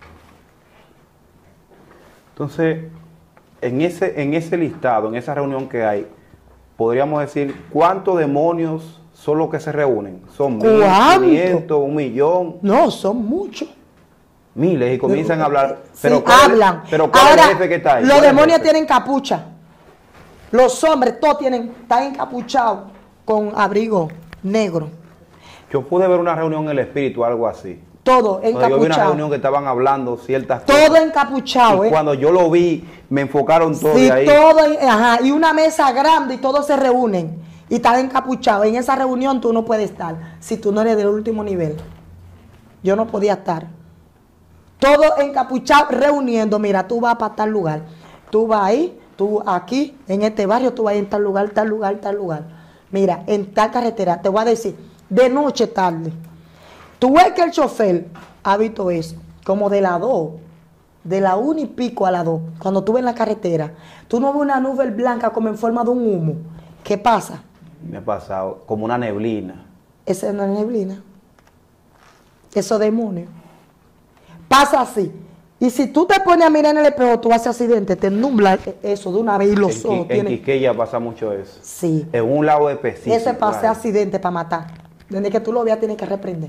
Entonces, en ese listado, en esa reunión que hay, podríamos decir, ¿cuántos demonios son los que se reúnen? ¿Son 1.500, 1.000.000? No, son muchos. Miles, y comienzan a hablar. Pero sí, hablan. Pero ¿cuál es el jefe que está ahí? Los demonios tienen capucha. Los hombres, todos están encapuchados con abrigo negro. Yo pude ver una reunión en el espíritu, algo así. Todo encapuchado. Yo vi una reunión que estaban hablando ciertas cosas. Todo encapuchado. Y cuando yo lo vi, me enfocaron todo sí, de ahí. Todo, ajá, y una mesa grande y todos se reúnen. Y están encapuchados. En esa reunión tú no puedes estar si tú no eres del último nivel. Yo no podía estar. Todo encapuchado, reuniendo. Mira, tú vas para tal lugar. Tú vas ahí, tú aquí, en este barrio, tú vas en tal lugar, tal lugar, tal lugar. Mira, en tal carretera, te voy a decir, de noche tarde. Tú ves que el chofer ha visto eso, como de la 2, de la 1 y pico a la 2. Cuando tú ves en la carretera, tú no ves una nube blanca como en forma de un humo. ¿Qué pasa? Me ha pasado como una neblina. Esa no es neblina. Esos demonios. Pasa así. Y si tú te pones a mirar en el espejo, tú haces accidente, te nubla eso de una vez y los ojos. En Quisqueya pasa mucho eso. Sí. En un lado específico. Ese pase accidente para matar. Desde que tú lo veas, tienes que reprender.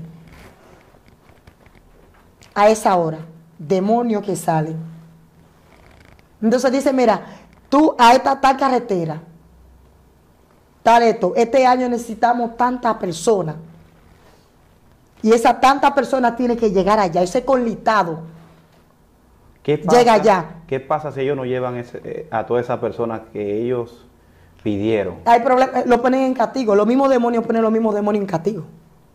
A esa hora, demonios que salen. Entonces dice, mira, tú a esta tal carretera, tal esto, este año necesitamos tantas personas. Y esas tantas personas tienen que llegar allá, ese colitado. Llega allá. ¿Qué pasa si ellos no llevan a todas esas personas que ellos pidieron? Hay problemas, lo ponen en castigo. Los mismos demonios ponen los mismos demonios en castigo.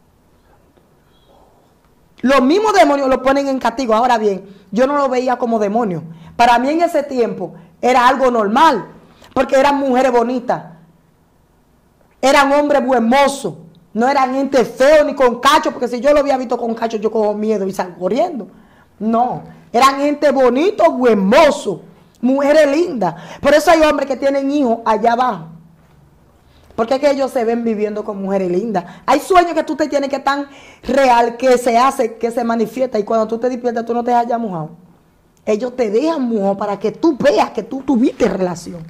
Los mismos demonios lo ponen en castigo. Ahora bien, yo no lo veía como demonio. Para mí en ese tiempo era algo normal. Porque eran mujeres bonitas. Eran hombres buen mozos. No eran gente feo ni con cacho. Porque si yo lo había visto con cacho, yo cojo miedo y salgo corriendo. No. Eran gente bonito, buen mozo, mujeres lindas. Por eso hay hombres que tienen hijos allá abajo. Porque es que ellos se ven viviendo con mujeres lindas. Hay sueños que tú te tienes que tan real que se hace, que se manifiesta. Y cuando tú te despiertas, tú no te hayas mojado. Ellos te dejan mojado para que tú veas que tú tuviste relación.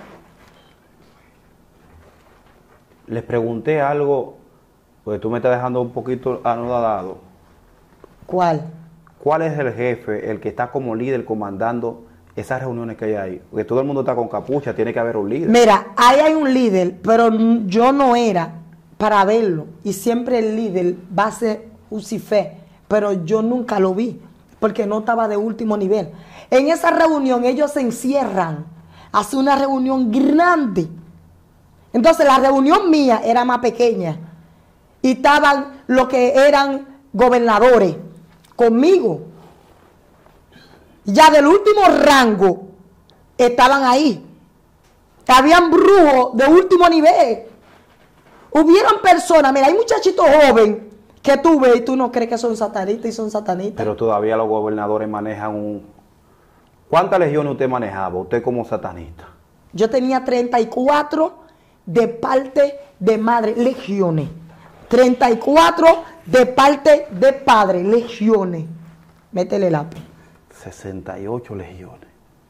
Les pregunté algo, porque tú me estás dejando un poquito anodado. ¿Cuál? ¿Cuál es el jefe, el que está como líder comandando esas reuniones que hay ahí? Porque todo el mundo está con capucha, tiene que haber un líder. Mira, ahí hay un líder, pero yo no era para verlo. Y siempre el líder va a ser Lucifer, pero yo nunca lo vi, porque no estaba de último nivel. En esa reunión ellos se encierran, hace una reunión grande. Entonces la reunión mía era más pequeña. Y estaban los que eran gobernadores conmigo. Ya del último rango estaban ahí. Habían brujos de último nivel. Hubieron personas, mira, hay muchachitos jóvenes que tú ves y tú no crees que son satanistas y son satanistas. Pero todavía los gobernadores manejan un... ¿Cuántas legiones usted manejaba, usted como satanista? Yo tenía 34 de parte de madre, legiones. 34 de parte de padre, legiones. Métele lápiz. 68 legiones.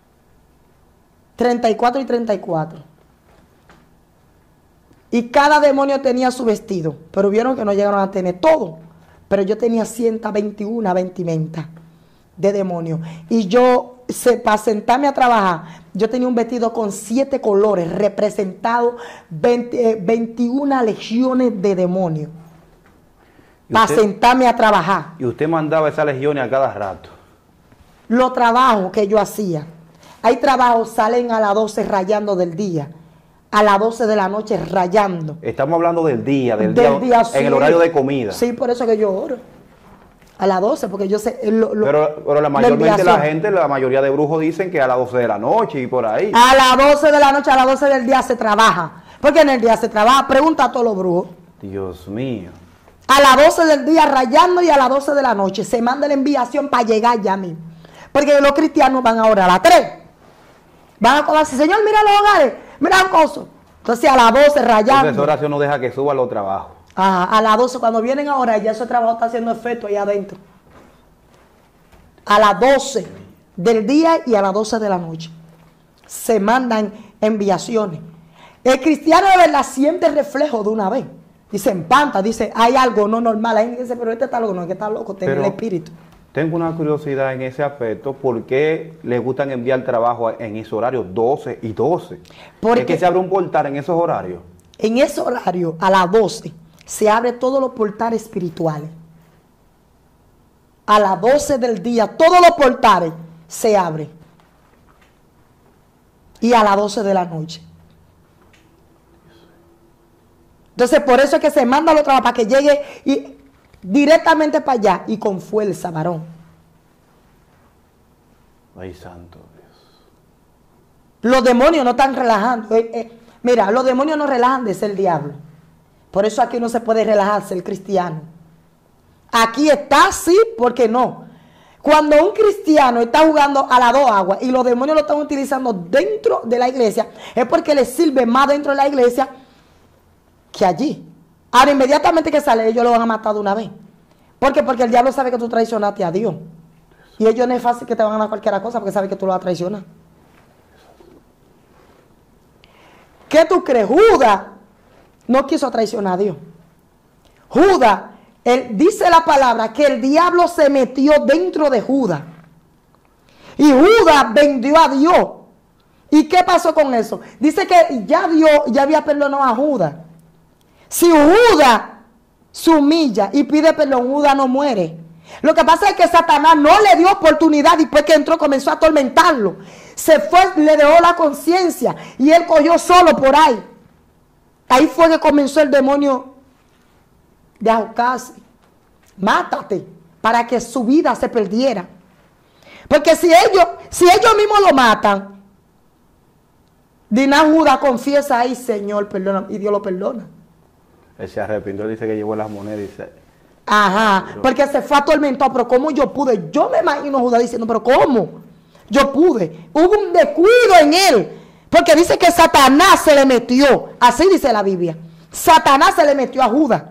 34 y 34. Y cada demonio tenía su vestido. Pero vieron que no llegaron a tener todo. Pero yo tenía 121 vestimentas de demonios. Y yo, para sentarme a trabajar, yo tenía un vestido con 7 colores, representado 21 legiones de demonios. Para sentarme a trabajar. Y usted mandaba esas legiones a cada rato. Los trabajos que yo hacía. Hay trabajos salen a las 12 rayando del día. A las 12 de la noche rayando. Estamos hablando del día en sí. El horario de comida. Sí, por eso que yo oro. A las 12, porque yo sé... Pero la mayoría de brujos dicen que a las 12 de la noche y por ahí. A las 12 de la noche, a las 12 del día se trabaja. Porque en el día se trabaja. Pregunta a todos los brujos. Dios mío. A las 12 del día rayando y a las 12 de la noche se manda la enviación para llegar ya mismo. Porque los cristianos van ahora a las 3. Van a colarse, Señor, mira los hogares, mira el coso. Entonces a las 12 rayando. Entonces esa oración no deja que suba los trabajos. A las 12, cuando vienen ahora, ya ese trabajo está haciendo efecto ahí adentro. A las 12 del día y a las 12 de la noche se mandan enviaciones. El cristiano de verdad siente el reflejo de una vez. Dice, empanta, dice, hay algo no normal. Hay gente dice, pero este está loco, no es que está loco, tiene el espíritu. Tengo una curiosidad en ese aspecto. ¿Por qué les gustan enviar trabajo en esos horarios 12 y 12? Porque es que se abre un portal en esos horarios. En ese horario, a las 12, se abre todos los portales espirituales. A las 12 del día, todos los portales se abren. Y a las 12 de la noche. Entonces, por eso es que se manda los trabajos para que llegue directamente para allá y con fuerza, varón. Ay, santo Dios. Los demonios no están relajando. Mira, los demonios no relajan de ser el diablo. Por eso aquí no se puede relajarse el cristiano. Aquí está, sí, porque no. Cuando un cristiano está jugando a las 2 aguas y los demonios lo están utilizando dentro de la iglesia, es porque les sirve más dentro de la iglesia que allí. Ahora, inmediatamente que sale, ellos lo van a matar de una vez. ¿Por qué? Porque el diablo sabe que tú traicionaste a Dios. Y ellos no es fácil que te van a dar cualquier cosa porque saben que tú lo vas a traicionar. ¿Qué tú crees? Judas no quiso traicionar a Dios. Judas, dice la palabra que el diablo se metió dentro de Judas. Y Judas vendió a Dios. ¿Y qué pasó con eso? Dice que ya Dios ya había perdonado a Judas. Si Judas se humilla y pide perdón, Judas no muere. Lo que pasa es que Satanás no le dio oportunidad y después que entró comenzó a atormentarlo. Se fue, le dejó la conciencia y él cogió solo por ahí. Ahí fue que comenzó el demonio de ahorcarse. Mátate para que su vida se perdiera. Porque si ellos mismos lo matan, Diná Judas confiesa ahí, Señor, perdona, y Dios lo perdona. Él se arrepintió, dice que llevó las monedas y dice... Ajá, porque se fue atormentado, pero ¿cómo yo pude? Yo me imagino a Judas diciendo, pero ¿cómo? Yo pude. Hubo un descuido en él, porque dice que Satanás se le metió, así dice la Biblia. Satanás se le metió a Judas.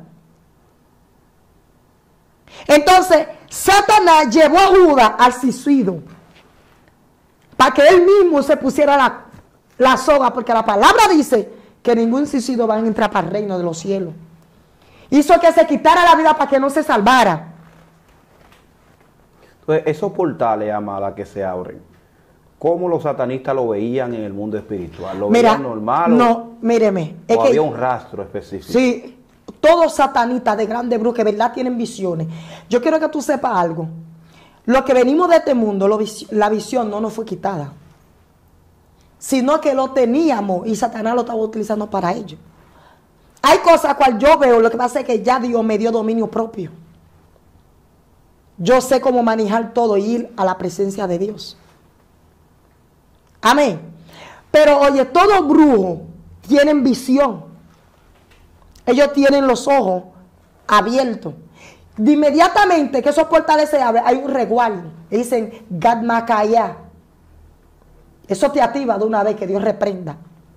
Entonces, Satanás llevó a Judas al suicidio, para que él mismo se pusiera la soga, porque la palabra dice que ningún suicidio va a entrar para el reino de los cielos. Hizo que se quitara la vida para que no se salvara. Entonces, esos portales, amada, que se abren, ¿cómo los satanistas lo veían en el mundo espiritual? ¿Lo veían normal? No, míreme. ¿O había un rastro específico? Sí, todos satanistas de grande brujo que verdad tienen visiones. Yo quiero que tú sepas algo. Lo que venimos de este mundo, la visión no nos fue quitada, sino que lo teníamos y Satanás lo estaba utilizando para ello. Hay cosas cual yo veo, lo que pasa es que ya Dios me dio dominio propio. Yo sé cómo manejar todo y ir a la presencia de Dios. Amén. Pero oye, todos brujos tienen visión. Ellos tienen los ojos abiertos. De inmediatamente que esos portales se abren, hay un resguardo. Dicen, Gad Makaya. Eso te activa de una vez, que Dios reprenda.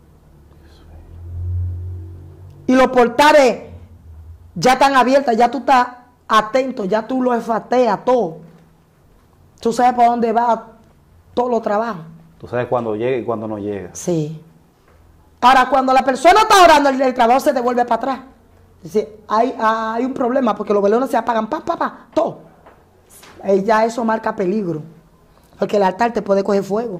Y los portales ya están abiertos, ya tú estás atento, ya tú lo olfateas todo. Tú sabes para dónde va todo lo trabajo. Tú sabes cuándo llega y cuándo no llega. Sí. Ahora, cuando la persona está orando, el trabajo se devuelve para atrás. Es decir, hay un problema porque los velones se apagan, todo. Ya eso marca peligro. Porque el altar te puede coger fuego.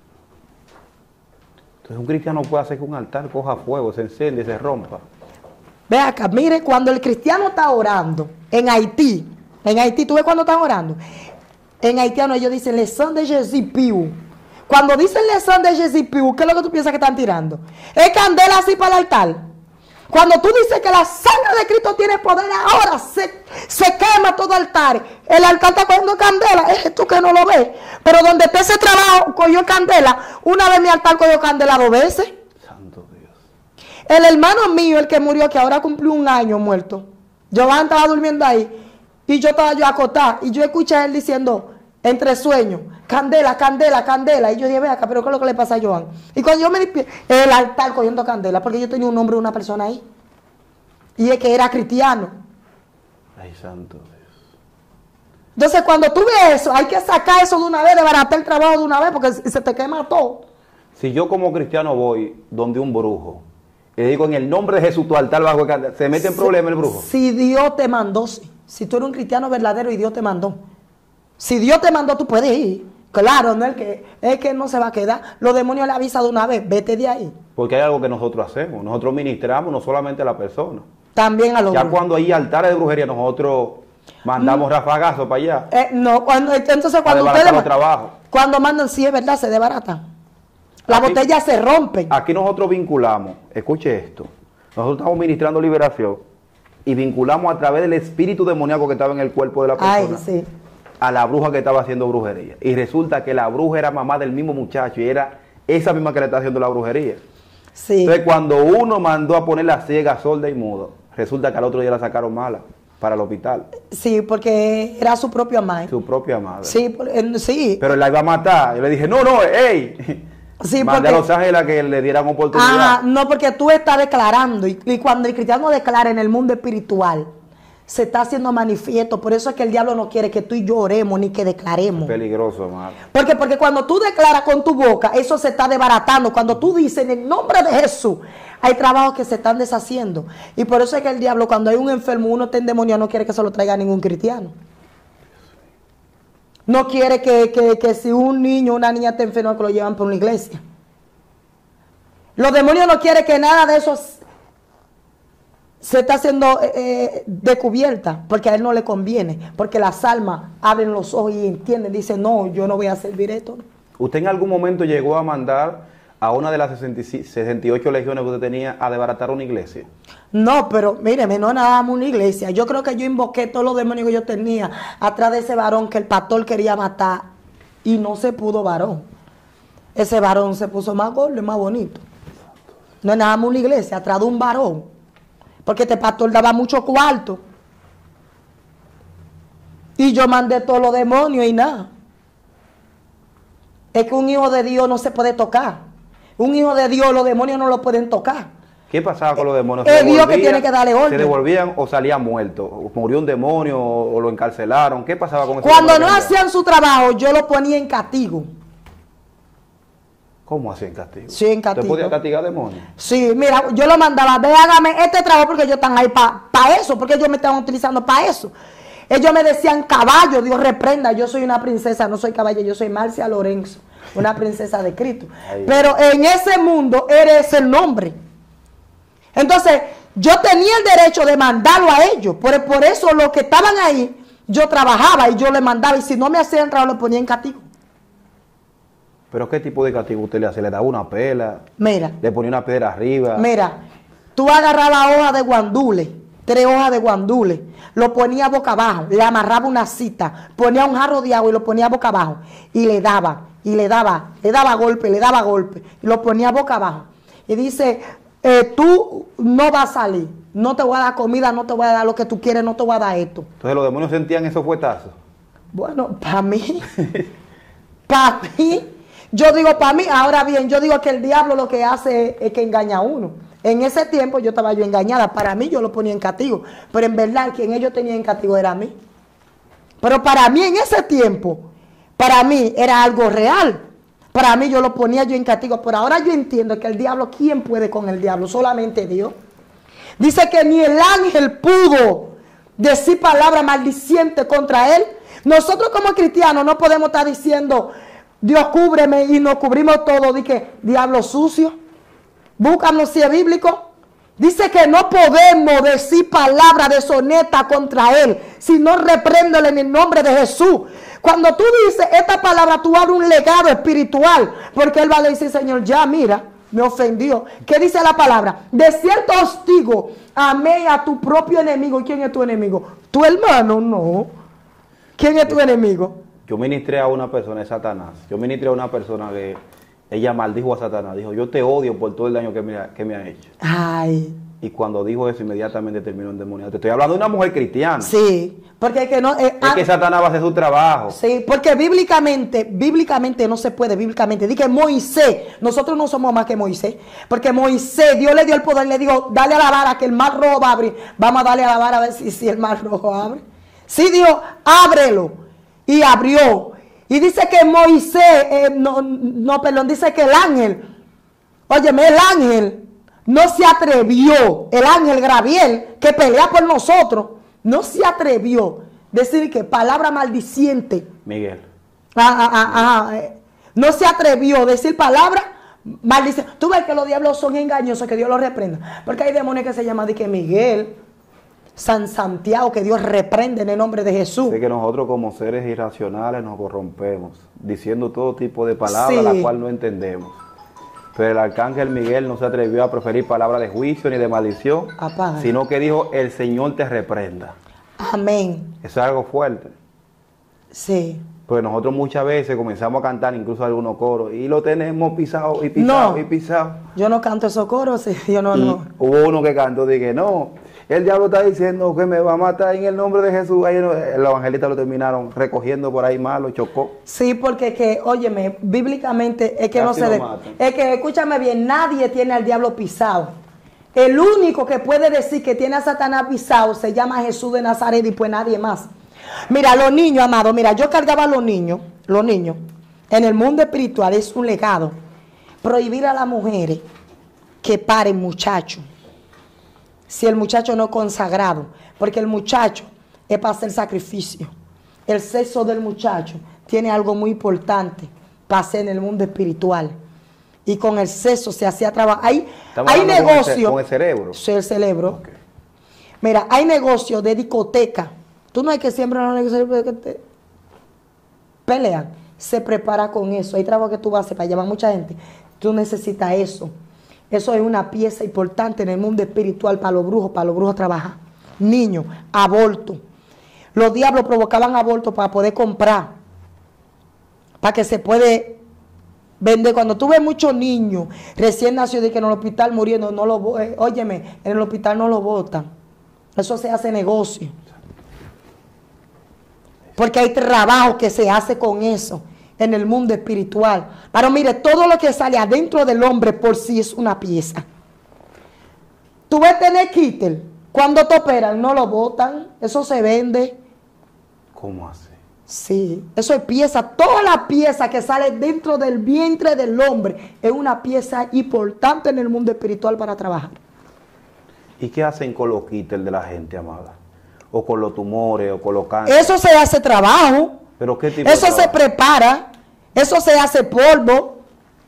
Entonces un cristiano puede hacer que un altar coja fuego, se enciende y se rompa. Ve acá, mire, cuando el cristiano está orando en Haití, ¿tú ves cuando están orando? En haitiano ellos dicen, le sang de Jésus piu. Cuando dicen le sang de Jésus piu, ¿qué es lo que tú piensas que están tirando? Es candela así para el altar. Cuando tú dices que la sangre de Cristo tiene poder, ahora se quema todo altar. El altar está cogiendo candela, es tú que no lo ves. Pero donde esté ese trabajo, cogió candela. Una vez mi altar cogió candela 2 veces. Santo Dios. El hermano mío, el que murió, que ahora cumplió 1 año muerto. Giovanni estaba durmiendo ahí. Y yo estaba acostada. Y yo escuché a él diciendo, entre sueños, candela, candela, candela. Y yo dije, ve acá, pero ¿qué es lo que le pasa a Joan? Y cuando yo me despierto, el altar cogiendo candela, porque yo tenía un nombre de una persona ahí. Y es que era cristiano. Ay, santo Dios. Entonces, cuando tú ves eso, hay que sacar eso de una vez, desbaratar el trabajo de una vez, porque se te quema todo. Si yo como cristiano voy donde un brujo, y le digo en el nombre de Jesús tu altar bajo el candela, ¿se mete en problema el brujo? Si Dios te mandó, sí. Si tú eres un cristiano verdadero y Dios te mandó. Si Dios te mandó, tú puedes ir. Claro, no es que no se va a quedar. Los demonios le avisan de una vez, vete de ahí. Porque hay algo que nosotros hacemos. Nosotros ministramos no solamente a la persona. También a los ya brujos. Cuando hay altares de brujería, nosotros mandamos rafagazos para allá. No, entonces cuando ustedes cuando mandan, sí es verdad, se desbaratan. Las botellas se rompen. Aquí nosotros vinculamos, escuche esto, nosotros estamos ministrando liberación y vinculamos a través del espíritu demoníaco que estaba en el cuerpo de la persona. Ay, sí. A la bruja que estaba haciendo brujería. Y resulta que la bruja era mamá del mismo muchacho y era esa misma que le está haciendo la brujería. Sí. Entonces cuando uno mandó a poner la ciega, sorda y muda, resulta que al otro día la sacaron mala para el hospital. Sí, porque era su propia madre. Su propia madre. Sí, sí. Pero él la iba a matar. Yo le dije, no, ey. Sí, mandé a Los Ángeles a que le dieran oportunidad. No, porque tú estás declarando. Y cuando el cristiano declara en el mundo espiritual, se está haciendo manifiesto. Por eso es que el diablo no quiere que tú y yo oremos ni que declaremos. Es peligroso, hermano. Porque cuando tú declaras con tu boca, eso se está desbaratando. Cuando tú dices en el nombre de Jesús, hay trabajos que se están deshaciendo. Y por eso es que el diablo, cuando hay un enfermo, uno está endemoniado, no quiere que se lo traiga a ningún cristiano. No quiere que si un niño o una niña está enfermo, que lo llevan por una iglesia. Los demonios no quieren que nada de eso se está haciendo descubierta, porque a él no le conviene, porque las almas abren los ojos y entienden, dicen, no, yo no voy a servir esto. ¿Usted en algún momento llegó a mandar a una de las 68 legiones que usted tenía a desbaratar una iglesia? No, pero míreme, no nada más una iglesia. Yo creo que yo invoqué todos los demonios que yo tenía atrás de ese varón que el pastor quería matar y no se pudo varón. Ese varón se puso más gordo y más bonito. No es nada más una iglesia, atrás de un varón. Porque este pastor daba mucho cuarto. Y yo mandé todos los demonios y nada. Es que un hijo de Dios no se puede tocar. Un hijo de Dios, los demonios no lo pueden tocar. ¿Qué pasaba con los demonios? Es Dios que tiene que darle orden. ¿Se devolvían o salían muertos? ¿Murió un demonio o lo encarcelaron? ¿Qué pasaba con eso? Cuando no hacían su trabajo, yo lo ponía en castigo. ¿Cómo hacían castigo? Sí, en castigo. ¿Usted podía castigar demonios? Sí, mira, yo lo mandaba, ve, hágame este trabajo porque ellos están ahí para eso, porque ellos me estaban utilizando para eso. Ellos me decían caballo, Dios reprenda, yo soy una princesa, no soy caballo, yo soy Marcia Lorenzo, una princesa de Cristo. Pero en ese mundo eres el nombre. Entonces, yo tenía el derecho de mandarlo a ellos, por eso los que estaban ahí, yo trabajaba y yo le mandaba, y si no me hacían trabajo, lo ponía en castigo. ¿Pero qué tipo de castigo usted le hacía? ¿Le daba una pela? Mira. ¿Le ponía una piedra arriba? Mira, tú agarrabas hojas de guandule, 3 hojas de guandule, lo ponía boca abajo, le amarraba una cita, ponía un jarro de agua y lo ponía boca abajo, y le daba golpe, y lo ponía boca abajo. Y dice, tú no vas a salir, no te voy a dar comida, no te voy a dar lo que tú quieres, no te voy a dar esto. Entonces los demonios sentían esos fuetazos. Bueno, para mí, yo digo para mí, ahora bien, yo digo que el diablo lo que hace es que engaña a uno. En ese tiempo yo estaba engañada, para mí yo lo ponía en castigo, pero en verdad quien ellos tenían en castigo era a mí. Pero para mí en ese tiempo, para mí era algo real. Para mí yo lo ponía yo en castigo, pero ahora yo entiendo que el diablo, ¿quién puede con el diablo? Solamente Dios. Dice que ni el ángel pudo decir palabra maldiciente contra él. Nosotros como cristianos no podemos estar diciendo, Dios cúbreme, y nos cubrimos todo. Dice, diablo sucio, búscanos si es bíblico. Dice que no podemos decir palabra deshonesta contra él, sino repréndele en el nombre de Jesús. Cuando tú dices esta palabra, tú abres un legado espiritual, porque él va a decir, Señor, ya mira, me ofendió. ¿Qué dice la palabra? De cierto hostigo, amé a tu propio enemigo. ¿Quién es tu enemigo? ¿Tu hermano? No. ¿Quién es tu enemigo? Yo ministré a una persona, es Satanás. Yo ministré a una persona que ella maldijo a Satanás. Dijo, yo te odio por todo el daño que me ha hecho. Ay. Y cuando dijo eso, inmediatamente terminó endemoniado. Te estoy hablando de una mujer cristiana. Sí, porque es que no... es que Satanás va a hacer su trabajo. Sí, porque bíblicamente no se puede, bíblicamente. Dice Moisés, nosotros no somos más que Moisés. Porque Moisés, Dios le dio el poder, le dijo, dale a la vara que el mar rojo va a abrir. Vamos a darle a la vara a ver si el mar rojo abre. Sí, dijo, ábrelo. Y abrió. Y dice que Moisés, dice que el ángel, óyeme, el ángel no se atrevió, el ángel Gabriel, que pelea por nosotros, no se atrevió a decir que palabra maldiciente. Miguel. No se atrevió a decir palabra maldiciente. Tú ves que los diablos son engañosos, que Dios los reprenda. Porque hay demonios que se llaman de que Miguel, San Santiago, que Dios reprende en el nombre de Jesús. Sé que nosotros como seres irracionales nos corrompemos, diciendo todo tipo de palabras, la cual no entendemos. Pero el arcángel Miguel no se atrevió a proferir palabras de juicio ni de maldición, sino que dijo, el Señor te reprenda. Amén. Eso es algo fuerte. Sí. Porque nosotros muchas veces comenzamos a cantar incluso algunos coros y lo tenemos pisado y pisado y pisado. Yo no canto esos coros, sí, yo no. Hubo uno que cantó, dije, no, el diablo está diciendo que me va a matar en el nombre de Jesús. Ahí los evangelistas lo terminaron recogiendo por ahí mal, lo chocó. Sí, porque que, óyeme, bíblicamente es que casi no se... Es que, escúchame bien, nadie tiene al diablo pisado. El único que puede decir que tiene a Satanás pisado se llama Jesús de Nazaret y pues nadie más. Mira, los niños, amados, mira, yo cargaba a los niños, en el mundo espiritual es un legado. Prohibir a las mujeres que paren muchachos. Si el muchacho no es consagrado, porque el muchacho es para hacer sacrificio. El sexo del muchacho tiene algo muy importante para hacer en el mundo espiritual. Y con el sexo se hacía trabajo. Hay negocio. Con el cerebro. Sí, el cerebro. Okay. Mira, hay negocio de discoteca. Tú no hay que siempre que te pelean. Se prepara con eso. Hay trabajo que tú vas a hacer para llamar a mucha gente. Tú necesitas eso. Eso es una pieza importante en el mundo espiritual para los brujos trabajar. Niños, aborto. Los diablos provocaban aborto para poder comprar. Para que se puede vender. Cuando tú ves muchos niños recién nacidos y que en el hospital muriendo, óyeme, en el hospital no lo botan. Eso se hace negocio. Porque hay trabajo que se hace con eso en el mundo espiritual. Pero mire, todo lo que sale adentro del hombre por sí es una pieza. Tú ves tener Kittel, cuando te operan, no lo botan, eso se vende. ¿Cómo así? Sí, eso es pieza. Toda la pieza que sale dentro del vientre del hombre es una pieza importante en el mundo espiritual para trabajar. ¿Y qué hacen con los Kittel de la gente, amada? O con los tumores, o con los cánceres. Eso se hace trabajo. ¿Pero qué tipo eso de se prepara. Eso se hace polvo.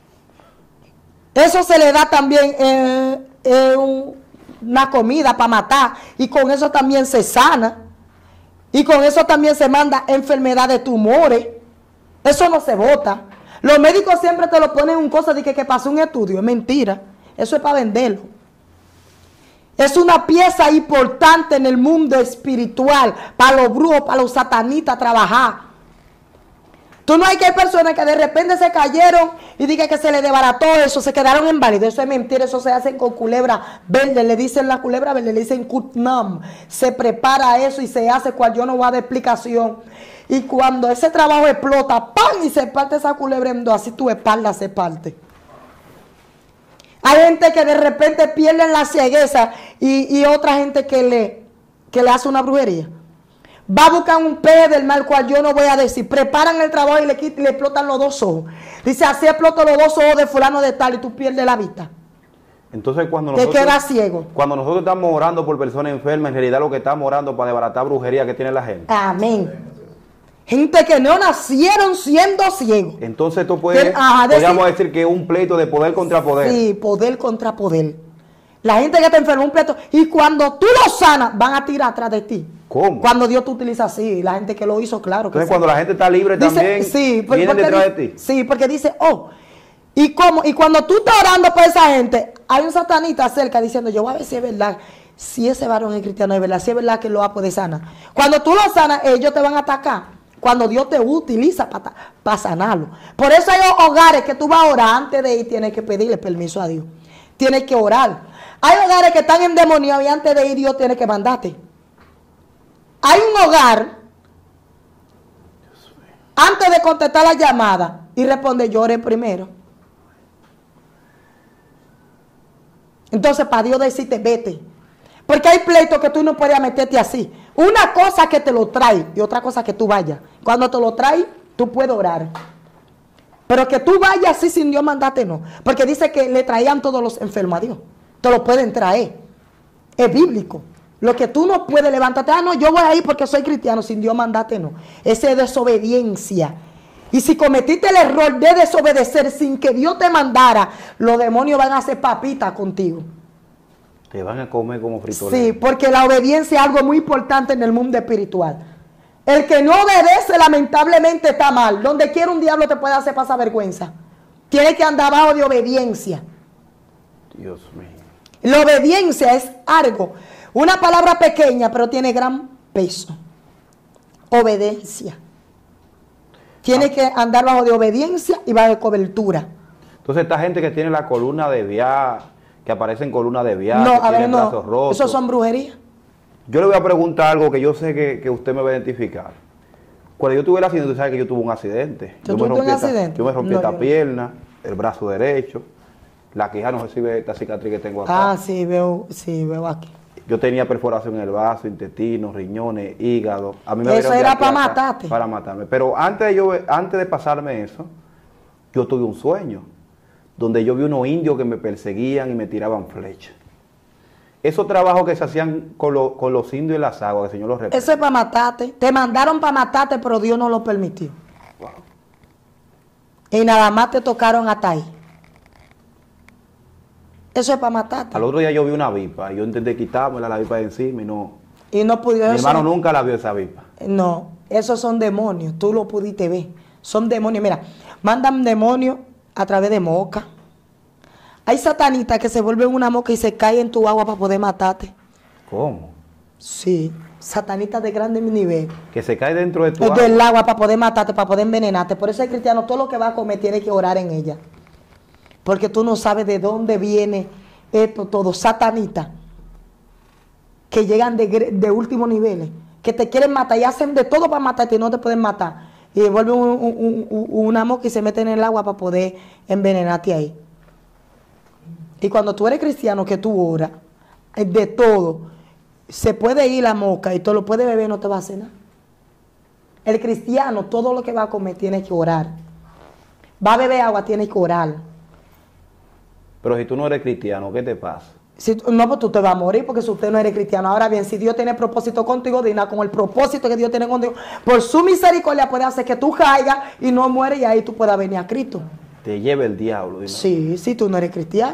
Eso se le da también una comida para matar. Y con eso también se sana. Y con eso también se manda enfermedad de tumores. Eso no se bota. Los médicos siempre te lo ponen un cosa de que pasó un estudio. Es mentira. Eso es para venderlo. Es una pieza importante en el mundo espiritual. Para los brujos, para los satanistas trabajar. Tú no hay que hay personas que de repente se cayeron y digan que se les desbarató eso, se quedaron inválidos. Eso es mentira, eso se hace con culebra verde. Le dicen la culebra verde, le dicen kutnam. Se prepara eso y se hace cual yo no voy a dar explicación. Y cuando ese trabajo explota, ¡pam! Y se parte esa culebra en dos, así tu espalda se parte. Hay gente que de repente pierde la cegueza y otra gente que le hace una brujería. Va a buscar un pez del mal cual yo no voy a decir. Preparan el trabajo y le explotan los dos ojos. Dice, así exploto los dos ojos de fulano de tal y tú pierdes la vista. Entonces cuando te quedas ciego. Cuando nosotros estamos orando por personas enfermas, en realidad lo que estamos orando para desbaratar brujería que tiene la gente. Amén. Gente que no nacieron siendo ciegos. Entonces tú podríamos decir que es un pleito de poder contra poder. Sí, poder contra poder. La gente que te enferma un pleito. Y cuando tú lo sanas, van a tirar atrás de ti. ¿Cómo? Cuando Dios te utiliza así. La gente que lo hizo, claro que entonces cuando la gente está libre dice, también, sí, vienen detrás de ti. Sí, porque dice, ¿y cómo? Y cuando tú estás orando por esa gente, hay un satanista cerca diciendo, yo voy a ver si es verdad, si ese varón es cristiano, es verdad, si es verdad que lo va a poder sanar. Cuando tú lo sanas, ellos te van a atacar. Cuando Dios te utiliza para sanarlo. Por eso hay hogares que tú vas a orar antes de ir, tienes que pedirle permiso a Dios. Tienes que orar. Hay hogares que están endemoniados y antes de ir Dios tiene que mandarte. Hay un hogar, antes de contestar la llamada y responde, yo oré primero. Entonces, para Dios decirte, vete. Porque hay pleitos que tú no puedes meterte así. Una cosa que te lo trae y otra cosa que tú vayas. Cuando te lo trae, tú puedes orar. Pero que tú vayas así sin Dios mandarte, no. Porque dice que le traían todos los enfermos a Dios. Te lo pueden traer. Es bíblico. Lo que tú no puedes levantarte, no, yo voy a ir porque soy cristiano, sin Dios mandate, no. Esa es desobediencia. Y si cometiste el error de desobedecer sin que Dios te mandara, los demonios van a hacer papitas contigo. Te van a comer como fritos. Sí, porque la obediencia es algo muy importante en el mundo espiritual. El que no obedece lamentablemente está mal. Donde quiera un diablo te puede hacer pasar vergüenza. Tienes que andar bajo de obediencia. Dios mío. La obediencia es algo. Una palabra pequeña, pero tiene gran peso. Obediencia. Tiene que andar bajo de obediencia y bajo de cobertura. Entonces, esta gente que tiene la columna de viaje, que aparece en columna de viaje, no, que tiene brazos rotos. Eso son brujerías. Yo le voy a preguntar algo que yo sé que usted me va a identificar. Cuando yo tuve el accidente, usted sabe que yo tuve un accidente. Yo me rompí esta pierna, el brazo derecho. La quija no recibe esta cicatriz que tengo acá. Ah, sí, veo aquí. Yo tenía perforación en el vaso, intestino, riñones, hígado. A mí me Eso abrieron de era aquí para acá matarte. Para matarme. Pero antes de pasarme eso, yo tuve un sueño donde yo vi unos indios que me perseguían y me tiraban flechas. Esos trabajos que se hacían con los indios en las aguas, que el Señor los reprenda. Eso es para matarte. Te mandaron para matarte, pero Dios no lo permitió. Wow. Y nada más te tocaron hasta ahí. Eso es para matarte. Al otro día yo vi una avispa y yo intenté quitármela la avispa de encima y no. Y no pudieron. Mi hermano nunca la vio esa avispa. No, esos son demonios. Tú lo pudiste ver. Son demonios. Mira, mandan demonios a través de moca. Hay satanitas que se vuelven una moca y se caen en tu agua para poder matarte. ¿Cómo? Sí, satanitas de grande nivel. Que se cae dentro de tu agua. Del agua para poder matarte, para poder envenenarte. Por eso el cristiano, todo lo que va a comer tiene que orar en ella. Porque tú no sabes de dónde viene esto todo. Satanitas que llegan de últimos niveles, que te quieren matar y hacen de todo para matarte y no te pueden matar. Y vuelven una mosca y se meten en el agua para poder envenenarte ahí. Y cuando tú eres cristiano, que tú oras, de todo, se puede ir la mosca y todo lo puede beber, no te va a hacer nada. El cristiano, todo lo que va a comer tiene que orar. Va a beber agua, tiene que orar. Pero si tú no eres cristiano, ¿qué te pasa? No, pues tú te vas a morir porque si usted no eres cristiano. Ahora bien, si Dios tiene propósito contigo, Dina, con el propósito que Dios tiene contigo, por su misericordia puede hacer que tú caigas y no mueres y ahí tú puedas venir a Cristo. Te lleva el diablo. Dime. Sí, si tú no eres cristiano.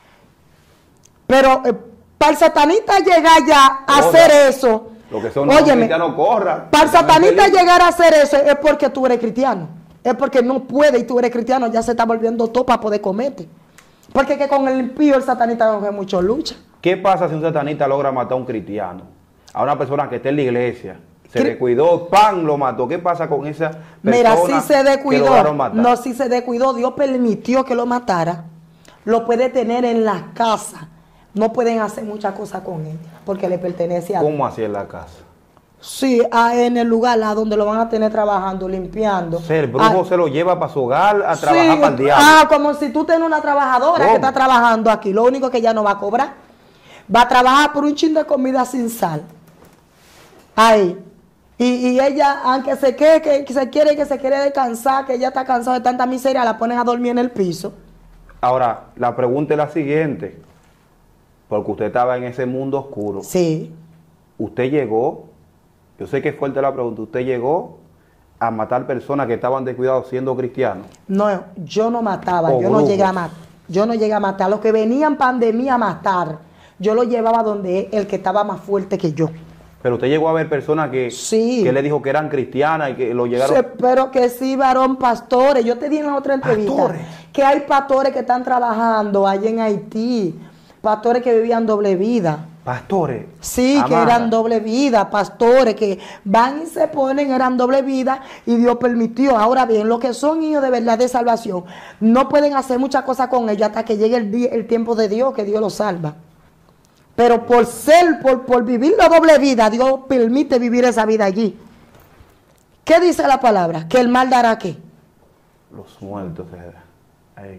Pero para el satanista llegar ya a hacer eso, lo que son los cristianos corran. Para el satanista llegar a hacer eso es porque tú eres cristiano. Es porque no puede y tú eres cristiano, ya se está volviendo todo para poder comerte. Porque que con el impío el satanista no hace mucho lucha. ¿Qué pasa si un satanista logra matar a un cristiano? A una persona que está en la iglesia, se descuidó, ¡pam!, lo mató. ¿Qué pasa con esa persona? Mira, si se descuidó, que lograron matar? no, si se descuidó, Dios permitió que lo matara. Lo puede tener en la casa. No pueden hacer muchas cosas con ella, porque le pertenece a Dios. ¿Cómo así en la casa? Sí, en el lugar donde lo van a tener trabajando, limpiando. O sea, el brujo se lo lleva para su hogar a trabajar para el diablo. Como si tú tienes una trabajadora ¿Cómo? que está trabajando aquí. Lo único que ella no va a cobrar. Va a trabajar por un chin de comida sin sal. Ahí. Y ella, aunque se quede, que se quiere descansar, que ella está cansada de tanta miseria, la ponen a dormir en el piso. Ahora, la pregunta es la siguiente. Porque usted estaba en ese mundo oscuro. Sí. Usted llegó, yo sé que es fuerte la pregunta, usted llegó a matar personas que estaban descuidados siendo cristianos. No, yo no mataba, O yo no brujos. llegué a matar. Yo no llegué a matar. Los que venían pandemia a matar, yo lo llevaba donde el que estaba más fuerte que yo. Pero usted llegó a ver personas que, Sí. que le dijo que eran cristianas y que lo llegaron... Sí, pero que sí, varón, pastores. Yo te di en la otra entrevista ¿Pastores? que hay pastores que están trabajando allá en Haití. Pastores que vivían doble vida. Pastores. Sí, que amada, eran doble vida, pastores que van y se ponen, eran doble vida y Dios permitió. Ahora bien, los que son hijos de verdad de salvación no pueden hacer muchas cosas con ellos hasta que llegue el tiempo de Dios, que Dios los salva. Pero por vivir la doble vida, Dios permite vivir esa vida allí. ¿Qué dice la palabra? Que el mal dará ¿qué? Los muertos. Ahí.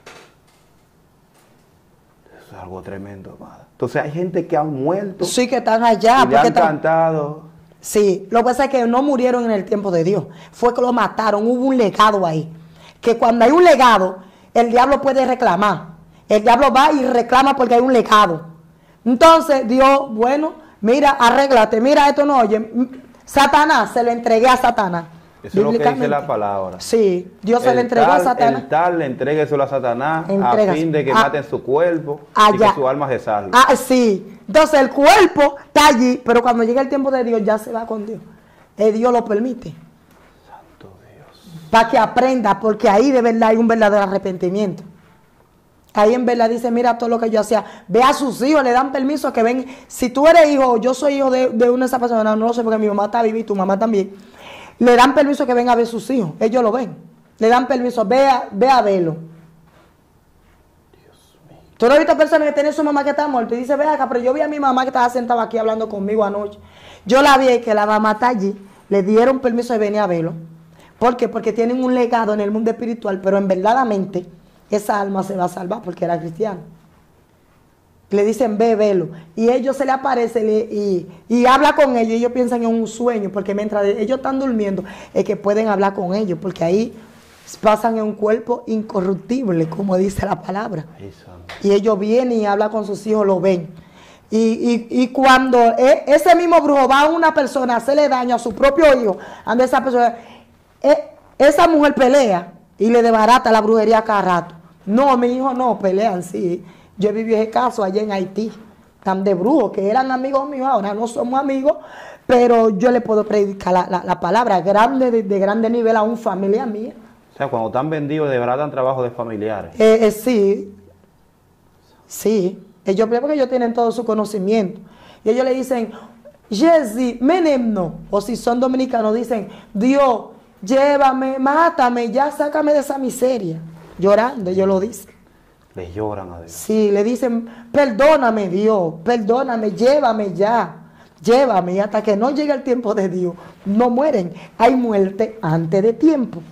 Eso es algo tremendo, amada. Entonces hay gente que han muerto Sí, que están allá. y le han cantado. Sí, lo que pasa es que no murieron en el tiempo de Dios. Fue que lo mataron, hubo un legado ahí. Que cuando hay un legado, el diablo puede reclamar. El diablo va y reclama porque hay un legado. Entonces Dios, bueno, mira, arréglate, mira, esto no oye. Satanás, se lo entregué a Satanás. Eso es lo que dice la palabra. Sí, Dios se lo entregó a Satanás. El tal le entregue eso a Satanás Entrega. a fin de que maten su cuerpo y allá. que su alma se salve. Ah, sí. Entonces el cuerpo está allí, pero cuando llega el tiempo de Dios ya se va con Dios. Dios lo permite. Santo Dios. Para que aprenda, porque ahí de verdad hay un verdadero arrepentimiento. Ahí en verdad dice, mira todo lo que yo hacía. Ve a sus hijos, le dan permiso que ven. Si tú eres hijo, yo soy hijo de una de esas personas, no lo sé porque mi mamá está viva y tu mamá también. Le dan permiso que venga a ver sus hijos. Ellos lo ven. Le dan permiso, ve a verlo. Dios mío. Tú no has visto personas que tienen su mamá que está muerta y dice, ve acá, pero yo vi a mi mamá que estaba sentada aquí hablando conmigo anoche. Yo la vi que la mamá está allí. Le dieron permiso de venir a verlo. ¿Por qué? Porque tienen un legado en el mundo espiritual, pero en verdaderamente esa alma se va a salvar porque era cristiano. Le dicen, ve, velo. Y ellos se le aparecen y habla con ellos. Y ellos piensan en un sueño, porque mientras ellos están durmiendo, es que pueden hablar con ellos, porque ahí pasan en un cuerpo incorruptible, como dice la palabra. Y ellos vienen y hablan con sus hijos, lo ven. Y cuando ese mismo brujo va a una persona a hacerle daño a su propio hijo, anda esa persona, esa mujer pelea y le desbarata la brujería cada rato. No, mi hijo no, pelean, sí. Yo viví ese caso allá en Haití, tan de brujos que eran amigos míos, ahora no somos amigos, pero yo le puedo predicar la palabra grande, de grande nivel a una familia mía. O sea, cuando están vendidos, de verdad dan trabajo de familiares. Sí, sí. Ellos, porque ellos tienen todo su conocimiento. Y ellos le dicen, Jesse, menemno. O si son dominicanos, dicen, Dios, llévame, mátame, ya sácame de esa miseria. Llorando, ellos lo dicen. Les lloran a Dios. Sí, le dicen, perdóname Dios, perdóname, llévame ya. Llévame, y hasta que no llegue el tiempo de Dios, no mueren. Hay muerte antes de tiempo.